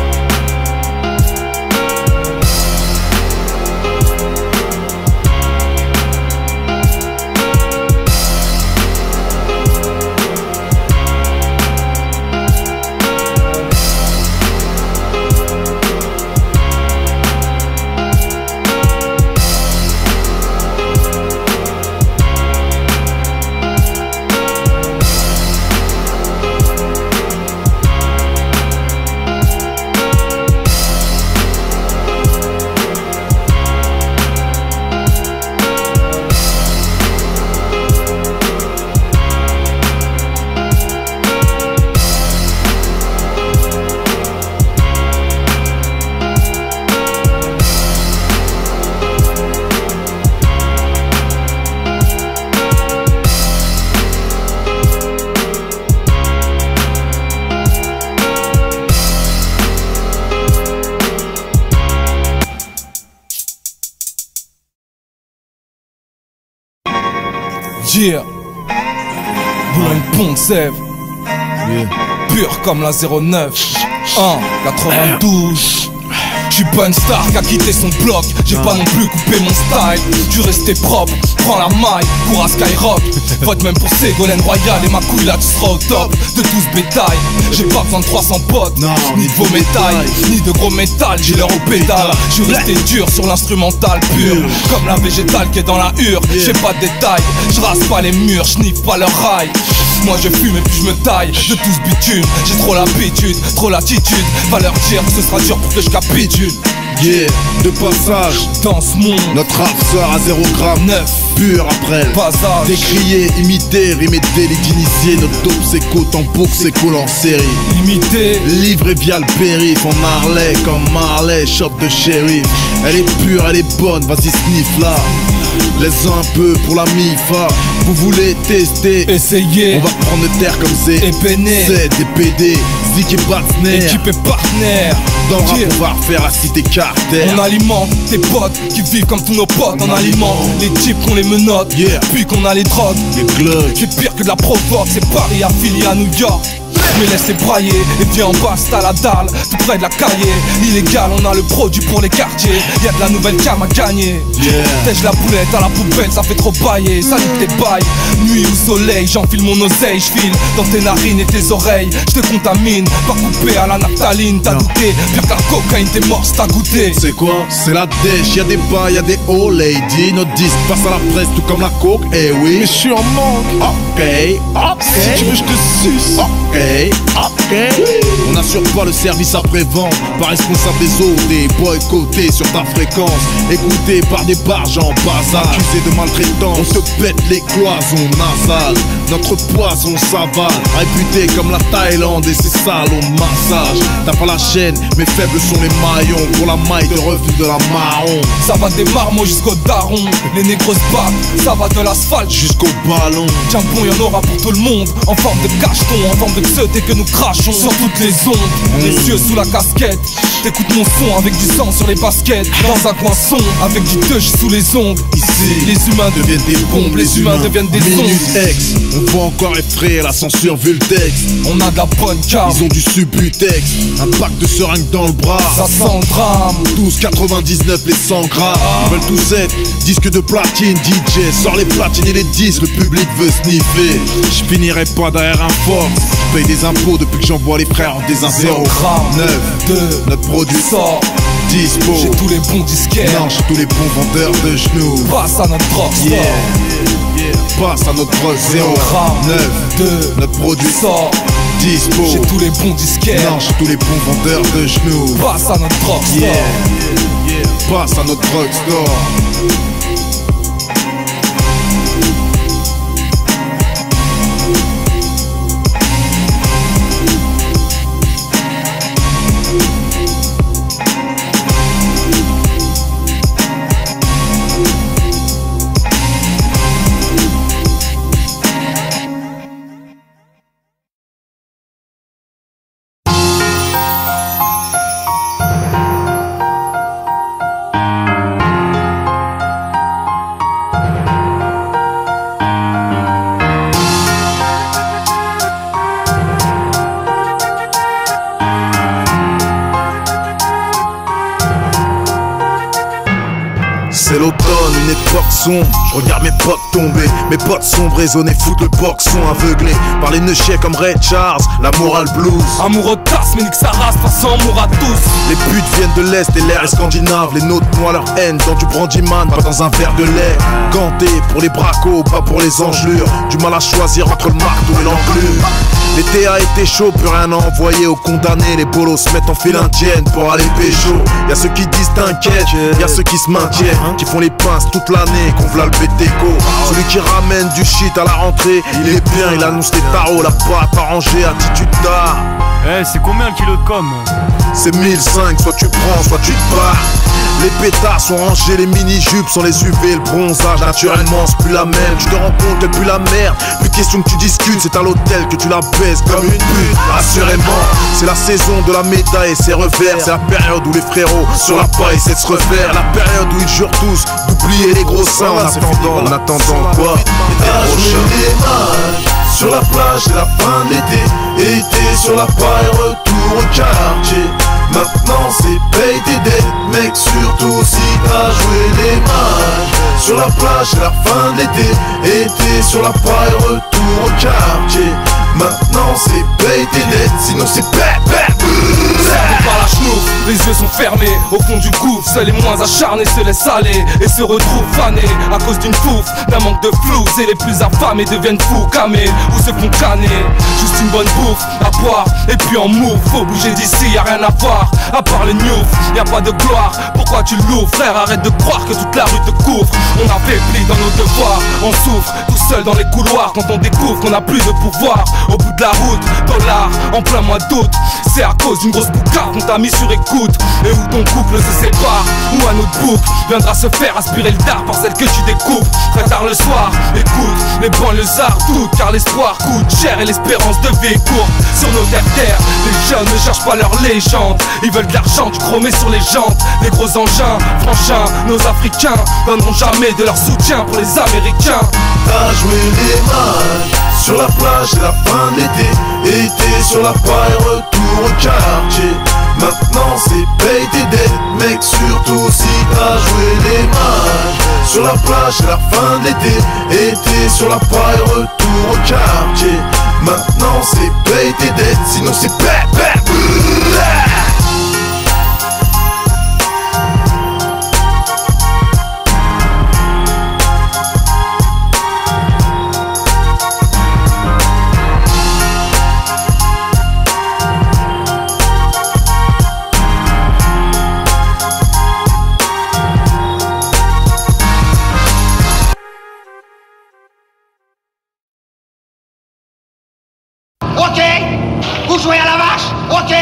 Yeah. Boulogne-Pont, Sèvres. Yeah. Pur comme la zéro neuf un quatre-vingt-douze. J'suis pas une star qui a quitté son bloc. J'ai pas non plus coupé mon style. Tu restais propre, prends la maille, cours à Skyrock. Vote même pour Ségolène Royal et ma couille là tu seras au top de tout ce bétail. J'ai pas besoin de trois cents potes, non, ni de vos métailles, ni de gros métal, j'ai l'heure au pédale. J'suis resté dur sur l'instrumental pur, comme la végétale qui est dans la hure. J'ai pas de détails, j'rase pas les murs, j'niffe pas leur rail. Moi je fume et puis je me taille de tout ce bitume. J'ai trop l'habitude, trop l'attitude. Va leur dire que ce sera dur pour que je capitule. Jules, yeah, de passage dans ce monde. Notre rap sort à zéro gramme Neuf, pur après passage. Décrier, imiter, rimer, délit d'initier. Notre dope c'est côte en boucle, c'est cool en série. Limité, Livré via le périph' en Marley comme Marley, shop de shérif. Elle est pure, elle est bonne, vas-y sniff là. Laisse-en un peu pour la mifa. Vous voulez tester, essayez. on va prendre le terre comme c'est Et peiner. C'est des P D, Zik et Batsner. Équipe et partenaire. Dans le rap Yeah. on va refaire la cité Carter. On alimente tes potes qui vivent comme tous nos potes. On alimente les types qu'on les menotte. Yeah. Puis qu'on a les drogues. Les Glocks. C'est pire que de la provoque. C'est Paris affilié à New York. Mais laisse les brailler et viens en bas, t'as la dalle, tout près de la cahier. Illégal, on a le produit pour les quartiers. Y'a de la nouvelle cam à gagner. Yeah. Tèche la boulette à la poubelle, ça fait trop bailler. Salut tes bails, nuit ou soleil, j'enfile mon oseille, j'file dans tes narines et tes oreilles. J'te contamine, pas coupé à la naphtaline. T'as douté, pire que la cocaïne, t'es mort, t'as goûté. C'est quoi? C'est la dèche, y'a des bas, y'a des oh lady. Notre disque passe à la presse tout comme la coke, eh oui. Mais je suis en manque. Ok, ok. Si tu veux, je te suce. Ok, ok. On n'assure pas le service après-vente. Pas responsable des eaux, des boycottés sur ta fréquence. Écouté par des barges en bazar. Accusé de maltraitance. On te pète les cloisons nasales. Notre poison s'avale. Réputé comme la Thaïlande et ses salons de massage. T'as pas la chaîne, mais faibles sont les maillons. Pour la maille de refus de la marron. Ça va des marmots jusqu'au daron. Les négros se battent, ça va de l'asphalte Jusqu'au ballon. Tiens bon, y'en aura pour tout le monde. En forme de cacheton, en forme de pseudo que nous crachons sur toutes les ondes. Les yeux sous la casquette. T'écoutes mon son avec du sang sur les baskets. Dans un coin sombre, avec du touch sous les ongles. Ici, Les humains deviennent des bombes, les humains deviennent des Minute zombies. X, on peut encore effrayer la censure vu le texte. On a de la bonne carte, Ils ont du subutex, un pack de seringues dans le bras. ça sent le drame. douze quatre-vingt-dix-neuf les cent grammes. Ils veulent tous être disque de platine. D J sort les platines et les disques, le public veut sniffer. Je finirai pas derrière un Fox. Je paye des impôts depuis que j'envoie les frères en désinfo. Zéro gramme, neuf, deux, notre produit sort. dispo. J'ai tous les bons disquaires. Non, j'ai tous les bons vendeurs de genoux. Passe à notre drugstore. Yeah, yeah. Passe à notre drogue zéro gramme, neuf, deux, notre produit sort. dispo. J'ai tous les bons disquaires. Non, j'ai tous les bons vendeurs de genoux. Passe à notre drugstore. Yeah, yeah. Passe à notre drugstore. C'est l'automne, une époque sombre. Je regarde mes potes tomber, mes potes sombres raisonner, foutent le boxon aveuglé par les neuchets comme Ray Charles, la morale blues. Amoureux de tasse, mais nique sa race, passant amour à tous. Les putes viennent de l'Est et l'air est scandinave. Les nôtres noient leur haine dans du brandyman, pas dans un verre de lait. Ganté pour les bracos, pas pour les engelures. Du mal à choisir entre le marteau et l'enclume. L'été a été chaud, plus rien à envoyer aux condamnés. Les bolos se mettent en file indienne pour aller pécho. Y'a ceux qui disent t'inquiète, y'a ceux qui se maintiennent, qui font les pinces toute l'année, qu'on v'là le bétéco. Celui qui ramène du shit à la rentrée, il est bien, il annonce les tarots, la boîte arrangée, attitude d'art. Eh, c'est combien le kilo de com? C'est mille cinq, soit tu prends, soit tu te pars. Les pétards sont rangés, les mini-jupes sont les U V, le bronzage naturellement c'est plus la même. Tu te rends compte que plus la merde, plus question que tu discutes, c'est à l'hôtel que tu la baises comme une pute. Assurément, c'est la saison de la médaille et ses revers. C'est la période où les frérots sur la paille essaient de se refaire. La période où ils jurent tous d'oublier les gros seins en attendant, en attendant quoi? Les mages sur la plage, c'est la fin de l'été. Été sur la paille, retour au quartier. Maintenant c'est paye tes dettes, mec, surtout si t'as joué les mages. Sur la plage, c'est la fin de l'été. Été sur la paille, retour au quartier. Maintenant c'est paye tes dettes, sinon c'est bête, bête. Servi par la chenouf, les yeux sont fermés au fond du gouffre, seuls les moins acharnés se laissent aller et se retrouvent fanés à cause d'une touffe, d'un manque de flou. Et les plus affamés deviennent fous, camés ou se font canner. Juste une bonne bouffe à boire et puis en move. Faut bouger d'ici, y'a rien à voir à part les news. Y'a pas de gloire, pourquoi tu l'ouvres? Frère, arrête de croire que toute la rue te couvre. On affaiblit dans nos devoirs, on souffre tout seul dans les couloirs quand on découvre qu'on a plus de pouvoir. Au bout de la route, dollar en plein mois d'août, c'est à cause d'une grosse boucarde qu'on t'a mis sur écoute. Et où ton couple se sépare, où un autre bouc viendra se faire aspirer le dard par celle que tu découpes. Très tard le soir, écoute, les banlieusards doutent, car l'espoir coûte cher et l'espérance de vie est courte. Sur nos terres-terres, les jeunes ne cherchent pas leur légende, ils veulent de l'argent du chromé sur les jantes. Les gros engins, franchins, nos Africains donneront jamais de leur soutien pour les Américains. T'as joué les mages sur la plage, c'est la fin de l'été. Été sur la paille, retour au quartier. Maintenant c'est paye tes dettes, mec, surtout si t'as joué les mages. Sur la plage, c'est la fin de l'été. Été sur la paille, retour au quartier. Maintenant c'est paye tes dettes, sinon c'est bête, bête, bête. Ok, vous jouez à la vache, ok.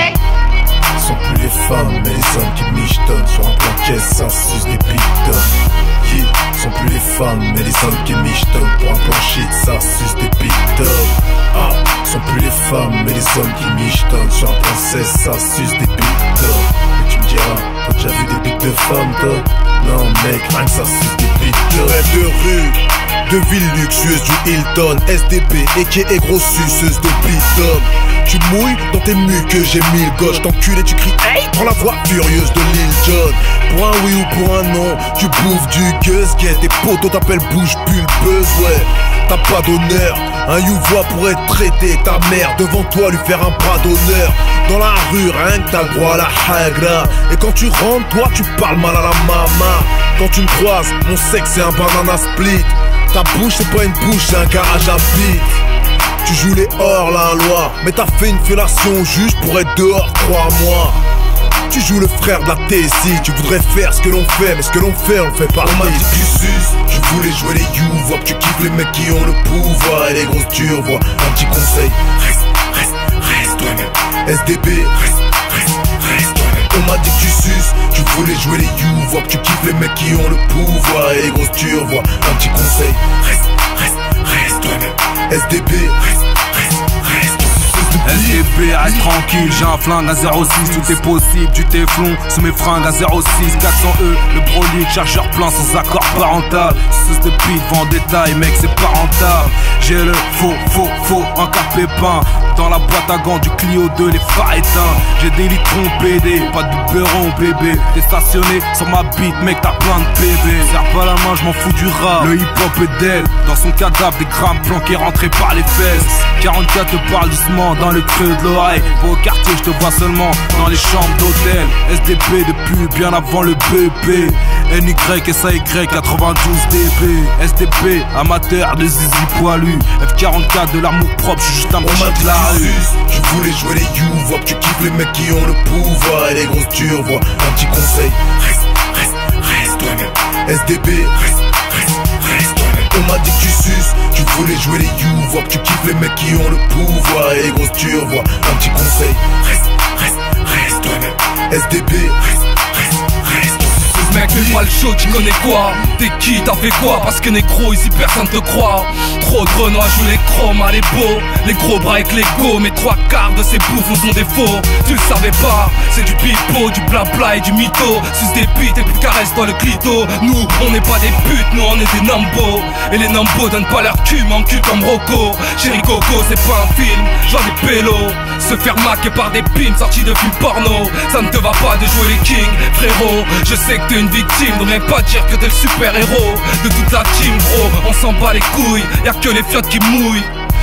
Ce sont plus les femmes mais les hommes qui michetonnent sur un plan caisse, ça suce des pitons. Yeah. Ce sont plus les femmes mais les hommes qui michetonnent pour un plancher, ça suce des pitons. Ah, ce sont plus les femmes mais les hommes qui michetonnent sur un plan cesse, ça suce des pitons. Mais tu me diras, t'as déjà vu des pics de femmes toi? Non mec, rien que ça suce des pitons. Rêve de rue, de ville luxueuse du Hilton, S D P et qui est grosse suceuse de bidon. Tu mouilles dans tes muques, j'ai mille gauches. T'enculé, tu cries hey, prends la voix furieuse de Lil Jon. Pour un oui ou pour un non, tu bouffes du gueuse. Tes potos t'appellent bouche pulpeuse, ouais. T'as pas d'honneur, un youvois pourrait traiter ta mère devant toi, lui faire un bras d'honneur. Dans la rue, rien que t'as le droit à la hagra. Et quand tu rentres, toi tu parles mal à la mama. Quand tu me croises, mon sexe c'est un banana split. Ta bouche c'est pas une bouche, c'est un garage à bite. Tu joues les hors la loi, mais t'as fait une fellation juste pour être dehors, crois-moi. Tu joues le frère de la T S I, tu voudrais faire ce que l'on fait, mais ce que l'on fait, on le fait pas. On m'a dit que tu suces, je voulais jouer les you, vois que tu kiffes les mecs qui ont le pouvoir et les grosses dures, vois. Un petit conseil, reste, reste, reste toi-même. S D B, reste, reste, reste toi-même. On m'a dit que tu suces, tu voulais jouer les you, vois que tu kiffes les mecs qui ont le pouvoir et les grosses dures, vois. Un petit conseil, reste, reste, reste toi-même. S D B, reste, reste, reste. S D B, reste tranquille, j'ai un flingue à zéro six, tout est possible, du téflon sous mes fringues à zéro six, quatre cents E, le brolique, chargeur plein sans accord parental, sauce de pite, vend en détail, mec c'est pas rentable. J'ai le faux, faux, faux, en café peint, dans la boîte à gants du Clio deux, les phares éteints. J'ai des litrons P D, pas de biberon bébé, t'es stationné sur ma bite, mec t'as plein de P V. Serre pas la main, j'm'en fous du rap, le hip hop est dead, dans son cadavre des grammes planqués rentrés par les fesses. quarante-quatre te parle doucement dans le creux de l'oreille, au quartier je te vois seulement dans les chambres d'hôtel. S D P depuis bien avant le B P, N Y S A Y quatre-vingt-douze D B. S D P amateur de zizi poilu, F quarante-quatre de l'amour propre, je suis juste un petit de la rue. Tu voulais jouer les you, vois que tu kiffes les mecs qui ont le pouvoir et les grosses dures, vois. Un petit conseil, reste, reste, reste toi-même. S D B, reste, reste, reste toi-même. On m'a dit que tu suces, tu voulais jouer les you, vois que tu kiffes les mecs qui ont le pouvoir et les grosses dures, vois. Un petit conseil, reste, reste, reste toi-même. S D B, reste, reste, reste. Mec, fais-moi le show, tu connais quoi? T'es qui? T'as fait quoi? Parce que négro, ici personne te croit. Trop de grenouilles jouent les chromes, à les beaux. Les gros bras avec les go, mais trois quarts de ces bouffons sont des faux. Tu le savais pas, c'est du pipeau, du blabla et du mytho. Suce des bites et puis caresse-toi le clito. Nous, on n'est pas des putes, nous on est des nambos. Et les nambos donnent pas leur cul, mais en cul comme Rocco. Chéri Coco, c'est pas un film, genre des pélos. Se faire maquer par des pimps sortis de films porno. Ça ne te va pas de jouer les kings, frérot. Je sais que t'es une victime, ne viens pas dire que t'es le super héros de toute la team, gros. On s'en bat les couilles, y'a que les fiottes qui mouillent.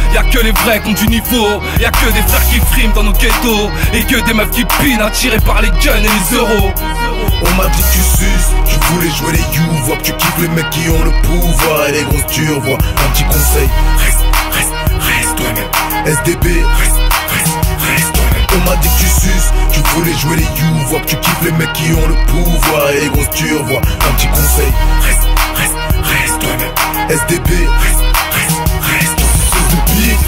Y'a que les vrais qui ont du niveau. Y'a que des frères qui friment dans nos ghettos. Et que des meufs qui pinent attirés par les guns et les euros. On m'a dit que tu suces, tu voulais jouer les you. Vois que tu kiffes les mecs qui ont le pouvoir et les grosses dures. Vois un petit conseil, reste, reste, reste toi-même. S D B, reste, reste, reste toi-même. On m'a dit que tu suces, tu voulais jouer les you. Vois que tu kiffes les mecs qui ont le pouvoir et les grosses dures. Vois un petit conseil, reste, reste, reste toi-même. S D B, reste, reste, reste toi-même.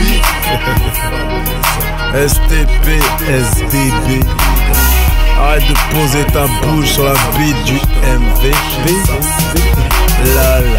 S T P, S D B. Arrête de poser ta bouche sur la bite du M V P. La la.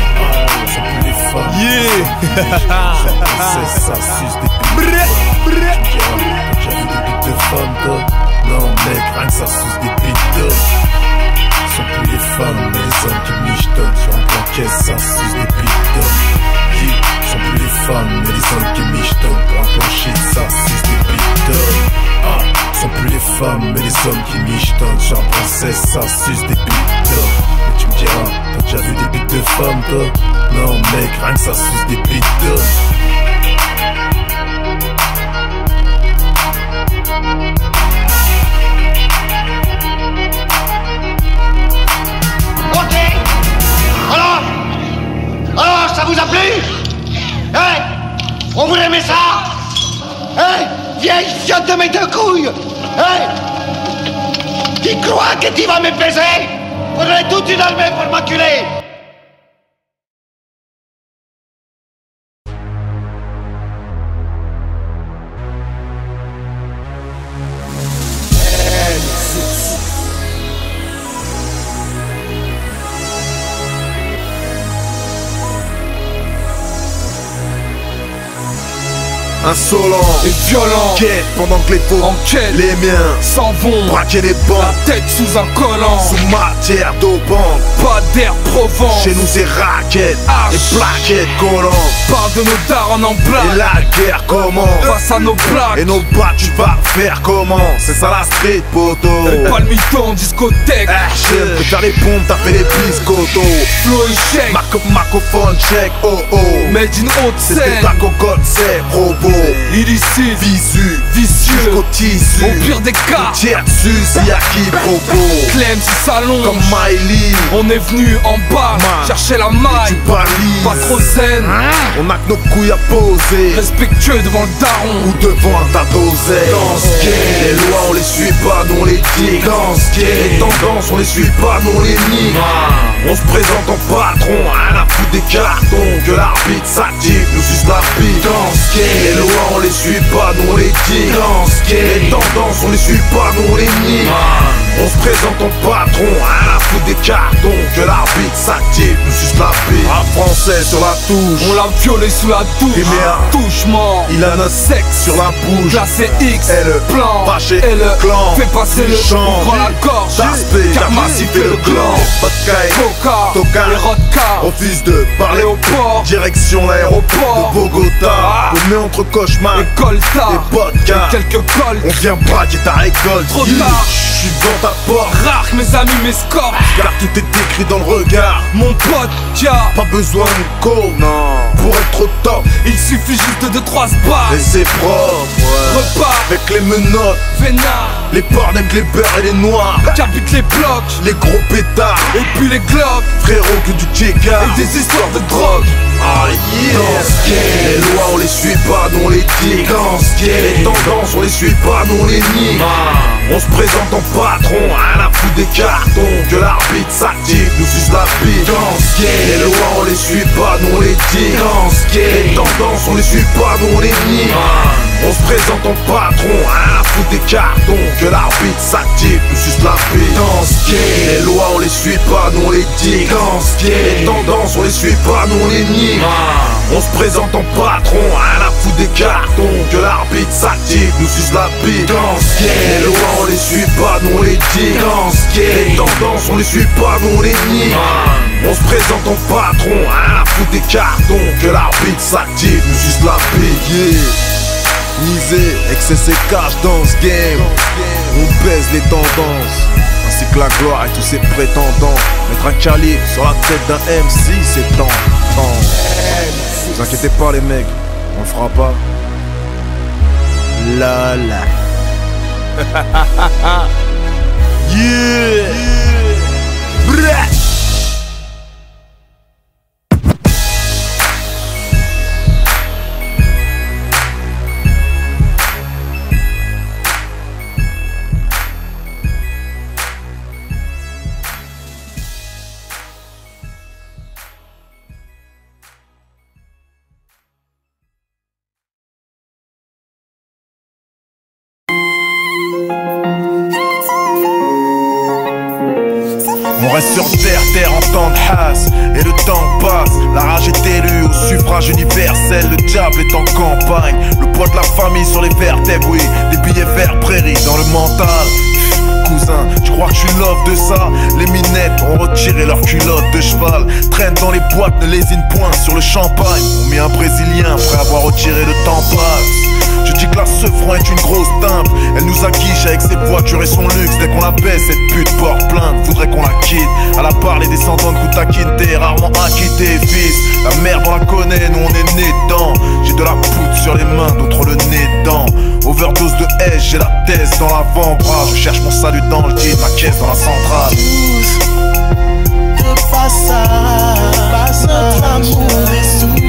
Yeah. C'est ça, suce des bites. J'ai vu des bites de femmes, toi. Non, mec, rien que ça suce des bites d'hommes. Ce sont plus les femmes, mais les hommes qui michetonnent sur un banquet, ça suce des bites d'hommes. Ce sont plus les femmes, mais les hommes qui michetonnent pour un plancher, ça suce des bites d'hommes. Ah. Ce sont plus les femmes, mais les hommes qui michetonnent sur un princesse, ça suce des bites d'hommes. Mais tu me diras, t'as déjà vu des bites de femmes, toi? Non, mec, rien que ça suce des bites d'hommes. Ok. Alors Alors, ça vous a plu? Hein? On vous aimait ça? Hein? Vieille fiotte de mes deux couilles! Hein? Tu crois que tu vas me baiser? Faudrait toute une armée pour m'enculer! Insolent et violent, quête pendant que les faux en quête, les miens s'en vont, braquer les bancs, la tête sous un collant, sous matière dopante, pas d'air probant. Chez nous c'est raquettes H. et plaquettes collantes. Parle de nos darons en Et blague, la guerre commence face à nos plaques. et nos bats tu vas faire comment? C'est ça la street poto. Palmiton en discothèque, Action, fais faire les pompes, t'as fait les biscottos. flow échec, Marco, Marcophone, check, oh oh. made in haute C'est scène, ta cocotte, c'est probo. illicite, Visu, vicieux, jusqu'au tissu. au pire des cas, Tiers dessus, s'il y a qui propos. Clem si s'allonge, Comme Miley, on est venu en bas, Man. chercher la tu maille, balises. pas trop zen, On a que nos couilles à poser. respectueux devant le daron. Ou devant un tas d'oseille. Dans ce game, les lois on les suit pas, nous on les dit. Dans ce game, les tendances on les suit pas, nous on les nie. On se présente en patron, rien à foutre des cartons. Que l'arbitre s'active, nous suce la bite. Dans ce game, les lois on les suit pas, nous on les dit. Dans ce game, les tendances on les suit pas, nous on les nie. On se présente en patron, rien à foutre des cartons. Que l'arbitre s'active, nous suce la bite. Rap français sur la touche, On l'a violé sous la douche, Et merde. touchement, il a notre sexe sur la bouche. classé X, Et le plan, fâché, et le clan, fait passer le chant, on prend la gorge, D'aspect, car massif et le gland, Vodka et coca, Toka. et rodka, refuse de parler au Léoport, direction l'aéroport de Bogota. Ah. On met entre cauchemar et colta, et vodka. et quelques cols, On vient braquer ta récolte. Trop Yeah. tard. Je suis devant ta porte, rare que mes amis m'escortent, car tout est écrit dans le regard. mon pote, tiens, Pas besoin de code, non, pour être trop top. il suffit juste de deux trois bars, Et c'est propre, ouais. repart, Avec les menottes, vénard, les porcs avec les beurres et les noirs. j'habite les blocs, Les gros pétards, et puis les globes, frérot que du Tcheka. et des histoires de drogue. Ah yeah. Dans ce game, les lois on les suit pas, nous on les dit. Dans ce game, les tendances on les suit pas, nous on les nie. On se présente en patron, rien à foutre des cartons. Que l'arbitre s'active, nous suce la bite. Dans ce game, les lois on les suit pas, nous on les dit. Dans ce game, les tendances on les suit pas, nous on les nie. On se présente en patron, rien à foutre des cartons. Que l'arbitre s'active, nous suce la bite. Dans ce game, les lois on les suit pas, nous on les dit. Dans ce game, les tendances on les suit pas, nous on les nie. On se présente en patron, rien à foutre des cartons. Que l'arbitre s'active, nous suce la bite. Dans ce game, les lois on les suit pas, nous on les dit. Dans ce game, les tendances on les suit pas, nous on les nie. On se présente en patron, rien à foutre des cartons. Que l'arbitre s'active, nous suce la bite. Yeah. Nisé, excès c'est cash dans ce game. On baise les tendances, ainsi que la gloire et tous ses prétendants. Mettre un calibre sur la tête d'un M C, c'est tentant. Vous inquiétez pas les mecs, On le fera pas. Lala. Yeah. Brah. On reste sur terre, terre en temps de hasse. Et le temps passe, la rage est élue au suffrage universel. Le diable est en campagne, le poids de la famille sur les vertèbres. Oui, des billets verts prairies dans le mental. Cousin, tu crois que je suis love de ça? Les minettes ont retiré leurs culottes de cheval. Traînent dans les boîtes, ne lésine point sur le champagne. On met un Brésilien après avoir retiré le temps passe. Je dis que la Seffran est une grosse timbre. Elle nous acquiche avec ses voitures et son luxe. Dès qu'on la baisse, cette pute porte plainte. Voudrait qu'on la quitte. À la part, les descendants de Kunta Kinte, rarement acquittés, fils. La merde on la connaît, nous on est nés dedans. J'ai de la poudre sur les mains, d'autres le nez dedans. Overdose de haine, j'ai la thèse dans l'avant-bras. Je cherche mon salut dans le vide, ma caisse dans la centrale. De passage, notre amour est sous.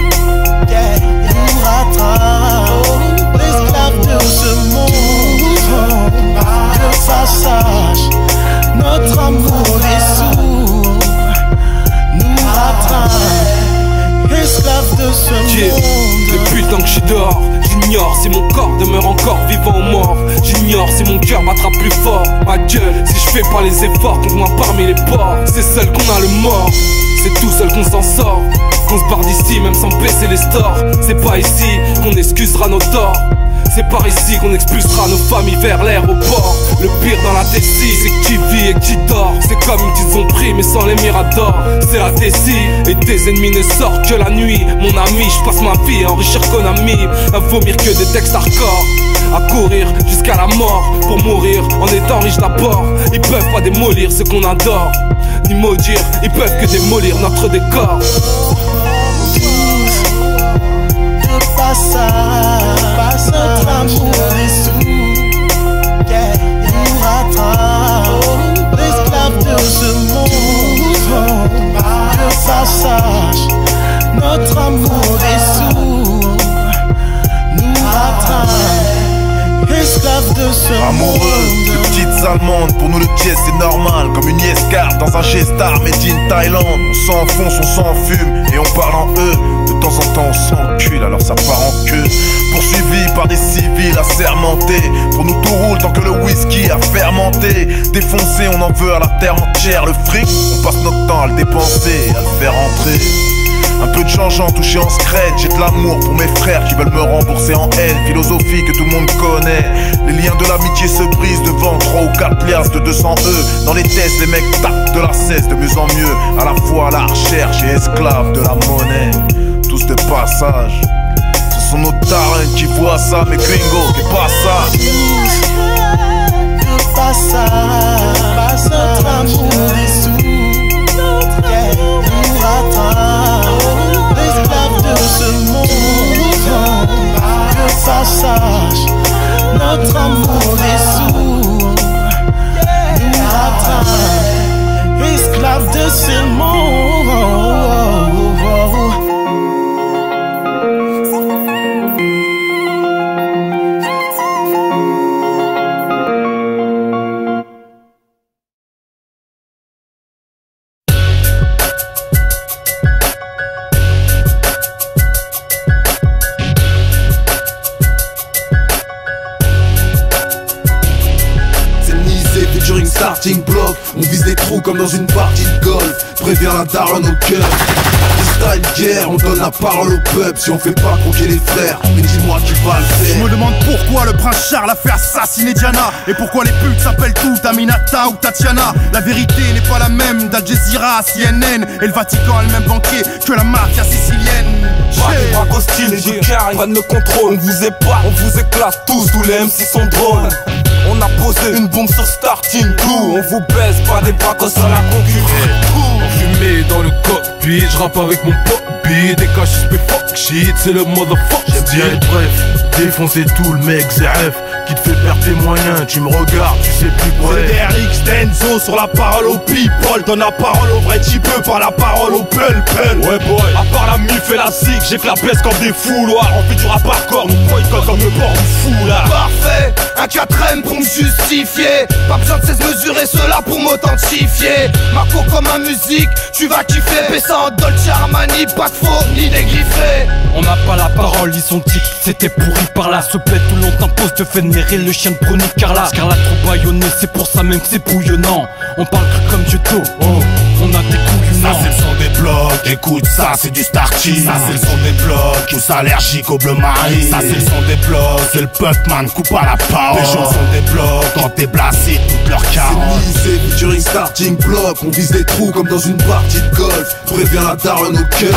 Nous rattrape, l'esclave de ce monde. De passage, notre amour est sourd. Nous rattrape, esclave de ce yeah. monde. Depuis le temps que je suis dehors, j'ignore si mon corps demeure encore vivant ou mort. J'ignore si mon cœur battra plus fort. Ma gueule, si je fais pas les efforts, compte-moi parmi les porcs. C'est seul qu'on a le mort, c'est tout seul qu'on s'en sort. Qu'on se barre d'ici même sans baisser les stores. C'est pas ici qu'on excusera nos torts. C'est par ici qu'on expulsera nos familles vers l'aéroport. Le pire dans la Tessie, c'est que tu vis et que tu dors. C'est comme une petite zombie mais sans les miradors. C'est la Tessie et tes ennemis ne sortent que la nuit. Mon ami, je passe ma vie à enrichir Konami, à vomir que des textes hardcore, à courir jusqu'à la mort pour mourir en étant riche d'abord. Ils peuvent pas démolir ce qu'on adore, ni maudire, ils peuvent que démolir notre décor. De passage, notre amour est sous. Nous rattrape, l'esclave de ce monde. De passage, notre amour est sourd. Nous rattrape, esclave de ce Amoureux monde. de petites allemandes, pour nous le dièse c'est normal. Comme une yescarte dans un G-Star made in Thaïlande. On s'enfonce, on s'enfume et on parle en eux. De temps en temps on s'encule alors ça part en queue. Poursuivi par des civils assermentés. Pour nous tout roule tant que le whisky a fermenté. Défoncé on en veut à la terre entière. Le fric on passe notre temps à le dépenser, à le faire entrer. Un peu de changeant touché en scred. J'ai de l'amour pour mes frères qui veulent me rembourser en haine. Philosophie que tout le monde connaît. Les liens de l'amitié se brisent devant trois ou quatre liasses de deux cents E. Dans les tests les mecs tapent de la cesse de mieux en mieux. À la fois à la recherche et esclaves de la monnaie. Tous de passage. Ce sont nos darins qui voient ça. Mais gringo, qu'est pas ça? De passage, notre amour est sous. Nous rattrape, l'esclave de ce monde. De passage, notre amour est sourd. Nous rattrape, esclave de ce monde. Starting block, on vise des trous comme dans une partie de golf. Préviens la daronne au cœur. Style guerre, on donne la parole au peuple. Si on fait pas croquer les frères, mais dis-moi qui va le faire. Je me demande pourquoi le prince Charles a fait assassiner Diana. Et pourquoi les putes s'appellent toutes Aminata ou Tatiana. La vérité n'est pas la même d'Al Jazeera à C N N. Et le Vatican a le même banquier que la mafia sicilienne. Pas de bras hostiles, les jeux carrés prennent le contrôle. On vous épate, on vous éclate tous, tous les M C sont drones. On a posé une bombe sur Starting Blue. On vous baisse, pas des bracos à la concurrence. Fumé dans le cockpit, beat, j'rappe avec mon pop beat. Des cas je fuck shit, c'est le motherfuck. J'aime bien être bref, défoncer tout le mec Z F qui te fait perdre tes moyens. Tu me regardes, tu sais plus quoi. C'est D R X Denzo sur la parole au people. Donne la parole au vrai type par la parole au peul peul. Ouais boy, à part la mif et la zig, j'ai que la baisse comme des fouloirs. On fait du rap hardcore, nous boycott comme le port du fou là. Parfait, un quatre M pour me justifier. Pas besoin de seize mesures et cela pour m'authentifier. Marco comme ma musique, tu vas kiffer. Baissant en Dolce Armani, pas de faux ni déguisé. On n'a pas la parole, ils ont dit que c'était pourri par là. Se plaît tout le long t'impose de vénérer le chien de Bruni Carla. Scarla trop baïonné, c'est pour ça même que c'est bouillonnant. On parle que comme Dieuto, oh, on a des couilles. Ça c'est le son des blocs, écoute ça c'est du Starkey. Ça c'est le son des blocs, tous allergiques au bleu marine. Ça c'est le son des blocs, c'est le Puckman, coupe à la parole. Les gens sont des blocs, quand t'es blasé toute leur carotte. C'est lycée, featuring starting block. On vise des trous comme dans une partie de golf. Préviens la daronne au cœur.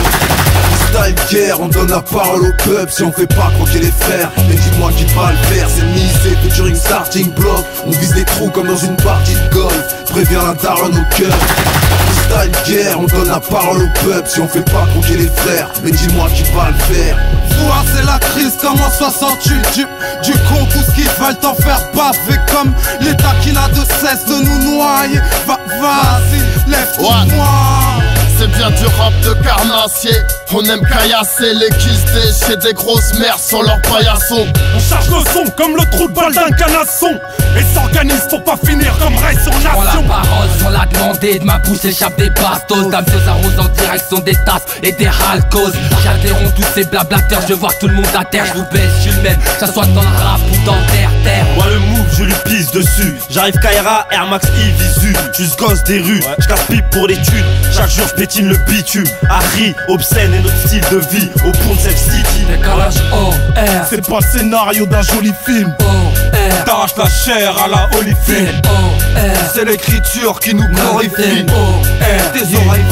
Style care, on donne la parole au peuple. Si on fait pas croquer les frères, mais dis-moi qui va le faire. C'est lycée, featuring starting block. On vise des trous comme dans une partie de golf. Préviens la daronne au cœur. Style care, on donne la parole au peuple. Si on fait pas croquer les frères, mais dis-moi qui va le faire. Voir c'est la crise comme en soixante-huit. Du, du con tout ce qu'ils veulent t'en faire baffer. Comme l'état qui n'a de cesse de nous noyer. Va, vas-y, lève-toi. C'est bien du rap de carnassier. On aime caillasser les kills déchets des grosses mères sur leurs paillassons. On charge le son comme le trou de balle d'un canasson et s'organise pour pas finir comme Ray sur Nation. Prends la parole sans la demander, de ma bouche échappe des bastos. Dame se arrose en direction des tasses et des ralcos. J'interromps tous ces blablateurs, je vois tout le monde à terre. Je vous baisse, je suis le même, que ça soit dans le rap ou dans terre terre. Moi le move, je lui pisse dessus. J'arrive Kaira, Air Max I Visu. J'suis gosse des rues, ouais. J'casse pipe pour les thunes. Chaque jour j'pétine le bitume. Harry, obscène et notre style de vie au pont de Self City. Décalage O R. C'est pas le scénario d'un joli film. O R. T'arraches la chair à la Holyfield. O R. C'est l'écriture qui nous glorifie. O R. Tes oreilles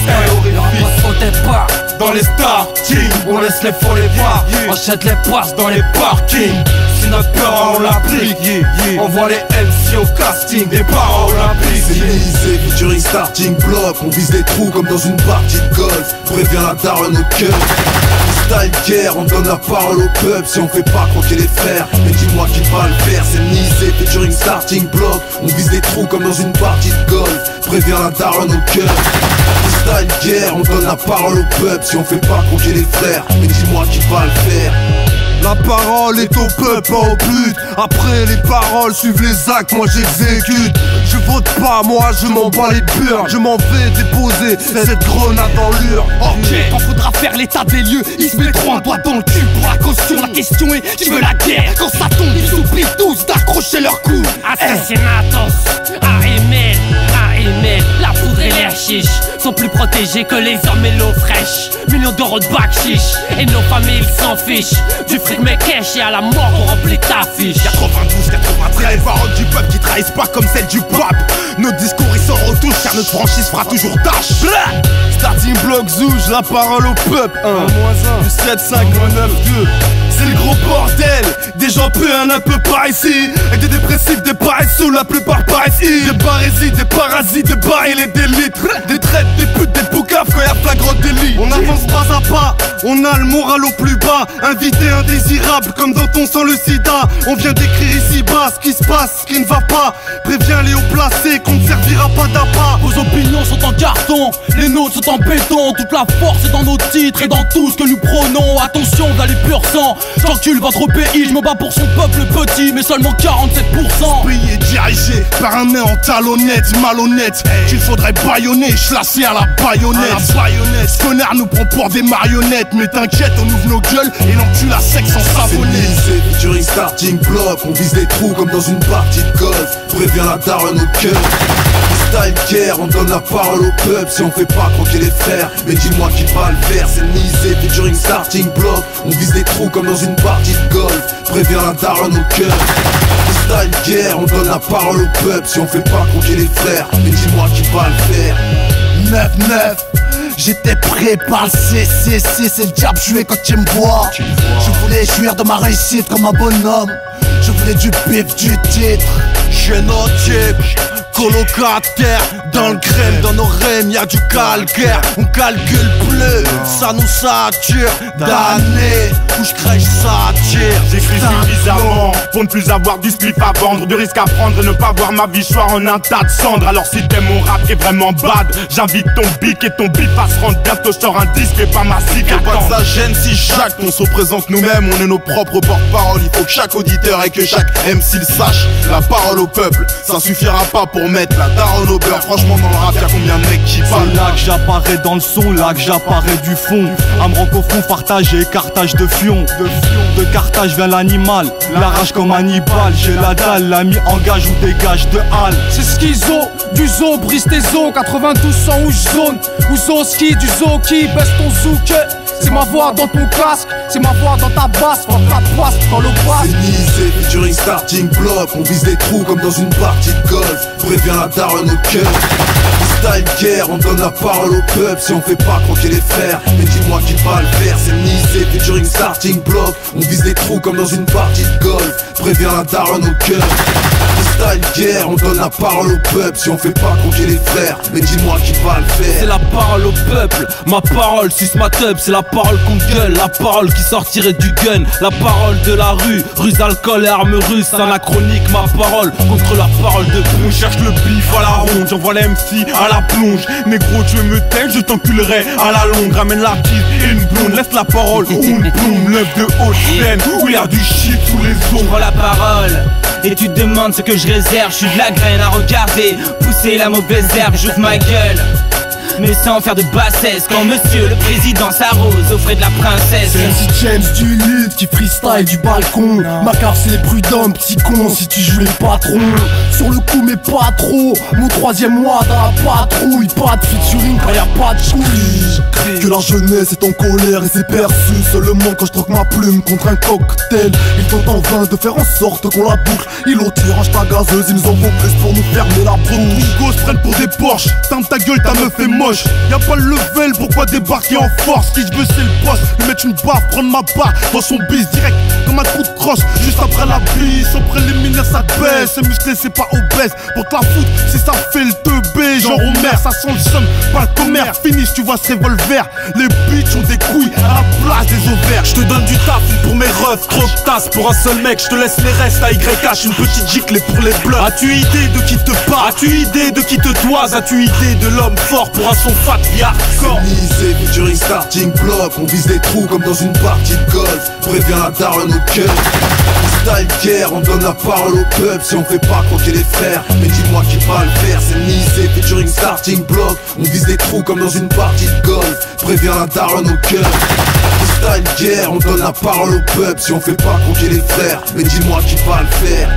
horrifiques. pas. Dans les starting, on laisse les faux les voir. On jette les passes dans les parkings. Si notre peur on l'applique, on voit les M C au casting des paroles olympiques. C'est lycée, featuring starting block. On vise des trous comme dans une partie de golf. Préviens la daronne au cœur. Style care, on donne la parole au peuple. Si on fait pas croquer les frères, mais dis-moi qui va le faire. C'est lycée, featuring starting block. On vise des trous comme dans une partie de golf. Préviens la daronne au cœur. Style care, on donne la parole au peuple. Si on fait pas croquer les frères, mais dis-moi qui va le faire. La parole est au peuple, pas au but. Après les paroles suivent les actes, moi j'exécute. Je vote pas, moi je m'en bats les purs. Je m'en vais déposer cette grenade dans l'urne. Ok, quand faudra faire l'état des lieux, ils se mettront un doigt dans le cul pour la caution. La question est, qui veut la guerre? Quand ça tombe, ils oublient tous d'accrocher leur cou. Assassinatos, A M L, A M L. La poudre et les chiches sont plus protégés que les hommes et l'eau fraîche. Millions d'euros de bac chiche, et nos familles s'en fichent. Du fric mais cash et à la mort on remplit ta fiche. Quatre-vingt-douze, quatre-vingt-treize, les paroles du peuple qui trahissent pas comme celles du pape. Nos discours ils s'en retouchent car notre franchise fera toujours tâche. Starting block Zouge, la parole au peuple. un, du sept, cinq, neuf, deux. C'est le gros bordel, des gens peu un, un peu par ici. Avec des dépressifs, des paresseux, la plupart par ici. Des parasites, des parasites, des barils et des litres. Des traites, des putes, des poucaves quand y'a flagrant délit. On avance pas à pas, on a le moral au plus bas. Invité indésirable comme dans ton sang le sida. On vient d'écrire ici bas ce qui se passe, ce qui ne va pas. Préviens les hauts placés qu'on ne servira pas d'appât. Vos opinions sont en carton, les nôtres sont en béton. Toute la force est dans nos titres et dans tout ce que nous prônons. Attention, vous allez pur sang. J'encule votre pays, je me bats pour son peuple petit, mais seulement quarante-sept pour cent. Ce pays est dirigé par un nain en talonnette, malhonnête. Qu'il faudrait baïonner, chlasser à la baïonnette. À la baïonnette, ce connard nous prend pour des marionnettes. Mais t'inquiète, on ouvre nos gueules et l'encule à sec sans savonnette. C'est lycée, featuring starting block. On vise des trous comme dans une partie de golf. Préviens la daronne au cœur. Style care, on donne la parole au peuple. Si on fait pas croquer les frères, mais dis-moi qui va le faire. C'est lycée, featuring starting block. On vise des trous comme dans une partie de golf. Préviens la daronne au cœur. Style care, on donne la parole au peuple. Si on fait pas croquer les frères, mais dis-moi qui va le faire. neuf neuf, j'étais prêt par le C C C. C'est le diable joué quand tu me vois. Je voulais jouir de ma réussite comme un bonhomme. Je voulais du bif, du titre. Génotype, colocataire, Dans le crème, dans nos rêmes, y'a du calcaire. On calcule plus, ça nous sature d'années où je crèche, ça tire. J'écris suffisamment pour ne plus avoir du spliff à vendre, du risque à prendre et ne pas voir ma vie choir en un tas de cendres. Alors si t'aimes mon rap qui est vraiment bad, j'invite ton bic et ton bif à se rendre. Bientôt je sors un disque et pas ma cigarette. Pas que ça gêne si chaque on se représente nous-mêmes. On est nos propres porte-parole. Il faut que chaque auditeur et que chaque M C le sache. La parole au peuple, ça suffira pas pour mettre la daronne au beurre. Franchement dans le rap y'a combien de mecs qui parlent. C'est là que j'apparais dans le son, là que j'apparais du fond. Amroc au fond, partagé, cartage de fion. De Carthage vient l'animal, la rage comme Hannibal. J'ai la dalle, l'ami engage ou dégage de halle. C'est schizo, du zoo, brise tes os. quatre-vingt-douze cent où zone, ou ski, du zoo qui baisse ton zouk. C'est ma voix dans ton casque, c'est ma voix dans ta basse. Dans ta poisse, dans le bas. C'est Nice, featuring starting block. On vise des trous comme dans une partie de golf. Préviens la daronne au cœur. Style care, on donne la parole au peuple. Si on fait pas croquer les frères, mais dis-moi qui va le faire. C'est Nice, featuring starting block. On vise des trous comme dans une partie de golf. Préviens la daronne au cœur. Style care, on donne la parole au peuple. Si on fait pas croquer les frères, mais dis-moi qui va le faire. C'est la parole au peuple, ma parole suce ma teub. C'est la parole qu'on gueule, la parole qui sortirait du gun. La parole de la rue, ruse, alcool et armes russes. Anachronique, ma parole contre leur parole de plus. On cherche le bif à la ronde, j'envoie les M C à la plonge. Négro tu veux me taire, je t'enculerai à la longue. Ramène la kid et une blonde, laisse la parole ou une plume. L'œuf de haute scène, où y'a du shit sous les os. Prends la parole et tu te demandes ce que je réserve. Je suis de la graine à regarder, pousser la mauvaise herbe, j'ouvre ma gueule. Mais sans faire de bassesse, quand monsieur le président s'arrose au frais de la princesse. C'est M C James du lutte qui freestyle du balcon. Ma carte c'est les prud'hommes, petit con, si tu joues les patrons. Sur le coup mais pas trop, mon troisième mois dans la patrouille. Pas de featuring quand y'a pas de couilles. Que la jeunesse est en colère et c'est perçu seulement quand je troque ma plume contre un cocktail. Ils tentent en vain de faire en sorte qu'on la boucle. Ils au tirage ta gazeuse, ils nous en font plus pour nous fermer la bouche. Tous gosses prennent pour des Porsche, ferme ta gueule, ta meuf est moche. Y'a pas le level, pourquoi débarquer en force? Qui je veux c'est le boss, lui mettre une baffe, prendre ma part dans son bis direct comme un coup de crosse. Juste après la bise, au préliminaire ça te baisse. C'est musclé, c'est pas obèse, pour te la foutre si ça fait le teubé. Genre au maire, ça sent le somme, pas le commerce. Finish, tu vois ce revolver. Les bitches ont des couilles à la place des ovaires. Je te donne du taf pour mes refs, trop de tasse pour un seul mec. Je te laisse les restes à Y H, une petite gicle pour les blocs. As-tu idée de qui te parle? As-tu idée de qui te toise? As-tu idée de l'homme fort pour un son fat via corps? C'est featuring starting block. On vise des trous comme dans une partie de golf. Préviens la daronne au cœur. Style care, on donne la parole au peuple. Si on fait pas croquer les frères, mais dis-moi qui va le faire. C'est Nice, featuring starting block. On vise des trous comme dans une partie de golf. Préviens la daronne au cœur. Style care, on donne la parole au peuple. Si on fait pas croquer les frères, mais dis-moi qui va le faire.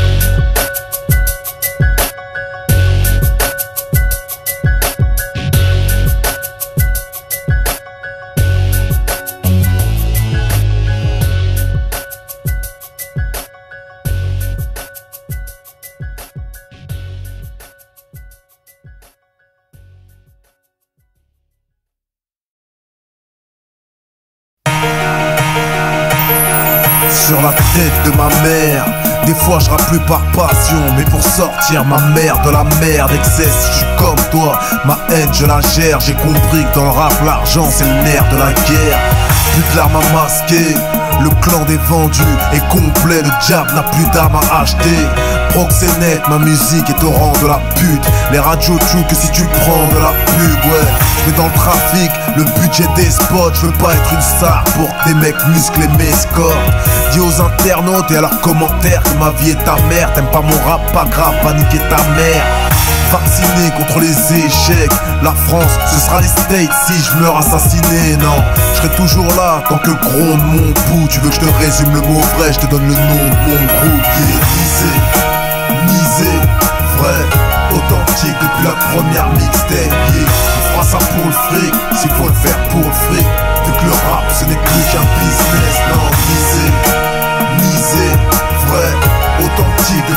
Sur la tête de ma mère, des fois je rappe plus par passion, mais pour sortir ma mère de la merde. Excès, je suis comme toi, ma haine je la gère. J'ai compris que dans le rap l'argent c'est le nerf de la guerre. Plus de larmes à masquer, le clan des vendus est complet. Le diable n'a plus d'armes à acheter. Proxénète, ma musique est au rang de la pute. Les radios tuent que si tu prends de la pub, ouais. Je vais dans le trafic, le budget des spots. Je veux pas être une star pour que des mecs musclés m'escortent. Dis aux internautes et à leurs commentaires que ma vie est ta mère. T'aimes pas mon rap, pas grave, va niquer ta mère. Vacciné contre les échecs, la France, ce sera les States si je meurs assassiné. Non, je serai toujours là tant que gronde mon pouls. Tu veux que je te résume le mot vrai, je te donne le nom de mon groupe. Nisé, Nisé, vrai, authentique depuis la première mixtape. On fera ça pour le fric, s'il faut le faire pour le fric. Vu que le rap ce n'est plus qu'un business. Non, Nisé, Nisé, vrai, authentique depuis la première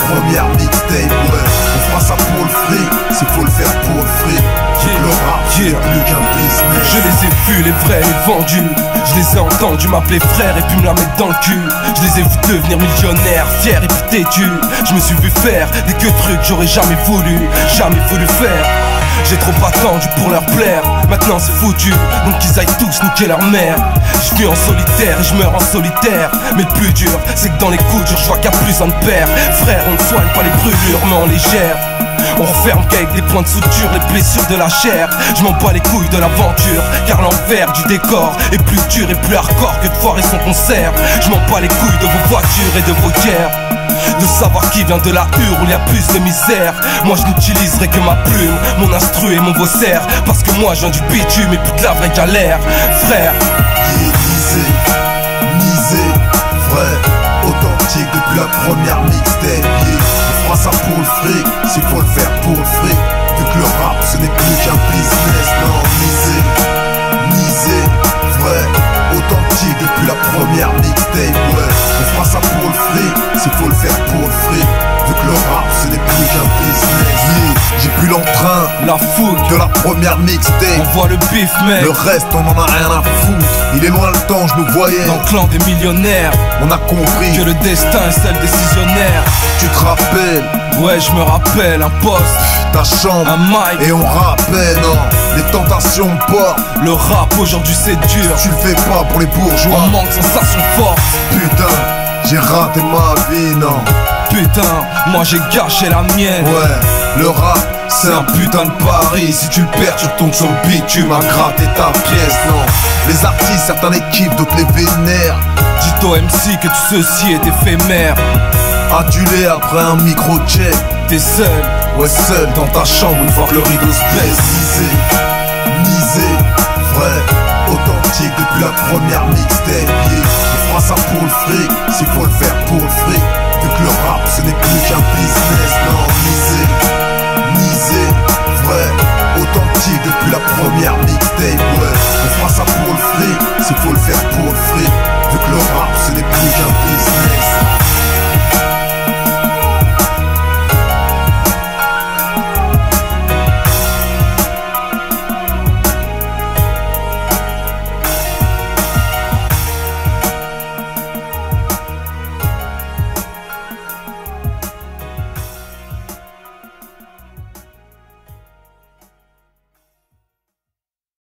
première mixtape, ouais. On fera ça pour le fric, s'il faut le faire pour le fric. Le rap, c'est plus qu'un business. Je les ai vus, les vrais, les vendus. Je les ai entendus m'appeler frère et puis me la mettre dans le cul. Je les ai vus devenir millionnaires, fiers et puis têtus. Je me suis vu faire des que trucs j'aurais jamais voulu, jamais voulu faire. J'ai trop attendu pour leur plaire, maintenant c'est foutu, donc qu'ils aillent tous niquer leur mère. Je vis en solitaire et je meurs en solitaire. Mais le plus dur, c'est que dans les coups durs, je vois qu'il y a plus un de père. Frère, on ne soigne pas les brûlures, mais on les gère. On referme qu'avec des points de suture les blessures de la chair. Je m'en bats les couilles de l'aventure, car l'envers du décor est plus dur et plus hardcore que de foirer son concert. Je m'en bats les couilles de vos voitures et de vos guerres, de savoir qui vient de la hure où il y a plus de misère. Moi je n'utiliserai que ma plume, mon instru et mon vocère, parce que moi je viens du bitume et plus de la vraie galère. Frère, Nisé, Nisé, vrai, authentique depuis la première mixtape. On fera ça pour le fric, s'il faut le faire pour le fric. Vu que le rap ce n'est plus qu'un business. Non, Nisé, Nisé, vrai, authentique depuis la première mixtape, ouais. On fera ça pour le fric, s'il faut le faire pour le fric. Vu que le rap ce n'est plus qu'un business. Yeah, j'ai plus l'entrain, la fougue de la première mixtape. On voit le bif mec, le reste on en a rien à foutre. Il est loin le temps, je nous voyais dans le clan des millionnaires. On a compris que le destin est seul décisionnaire. Tu te rappelles? Ouais je me rappelle, un poste, ta chambre, un mic, et on rappelle, non, les tentations de port. Le rap aujourd'hui c'est dur, tu le fais pas pour les bourgeois. On manque de sensations fortes. Putain, j'ai raté ma vie, non. Putain, moi j'ai gâché la mienne. Ouais, le rap c'est un putain de pari. Si tu le perds, tu retournes sur le beat, tu m'as gratté ta pièce, non. Les artistes, certains équipes, d'autres les vénèrent. Dis au M C que tout ceci est éphémère. Adulé après un micro-check. T'es seul, ouais seul dans ta chambre une fois que le rideau se baisse. Nisé, Nisé, vrai, authentique depuis la première mixtape. On fera ça pour le fric, s'il faut le faire pour le fric. Vu que le rap ce n'est plus qu'un business. Non, Nisé, Nisé, vrai, authentique depuis la première mixtape, ouais. On fera ça pour le fric, s'il faut le faire pour le fric. Vu que le rap ce n'est plus qu'un business.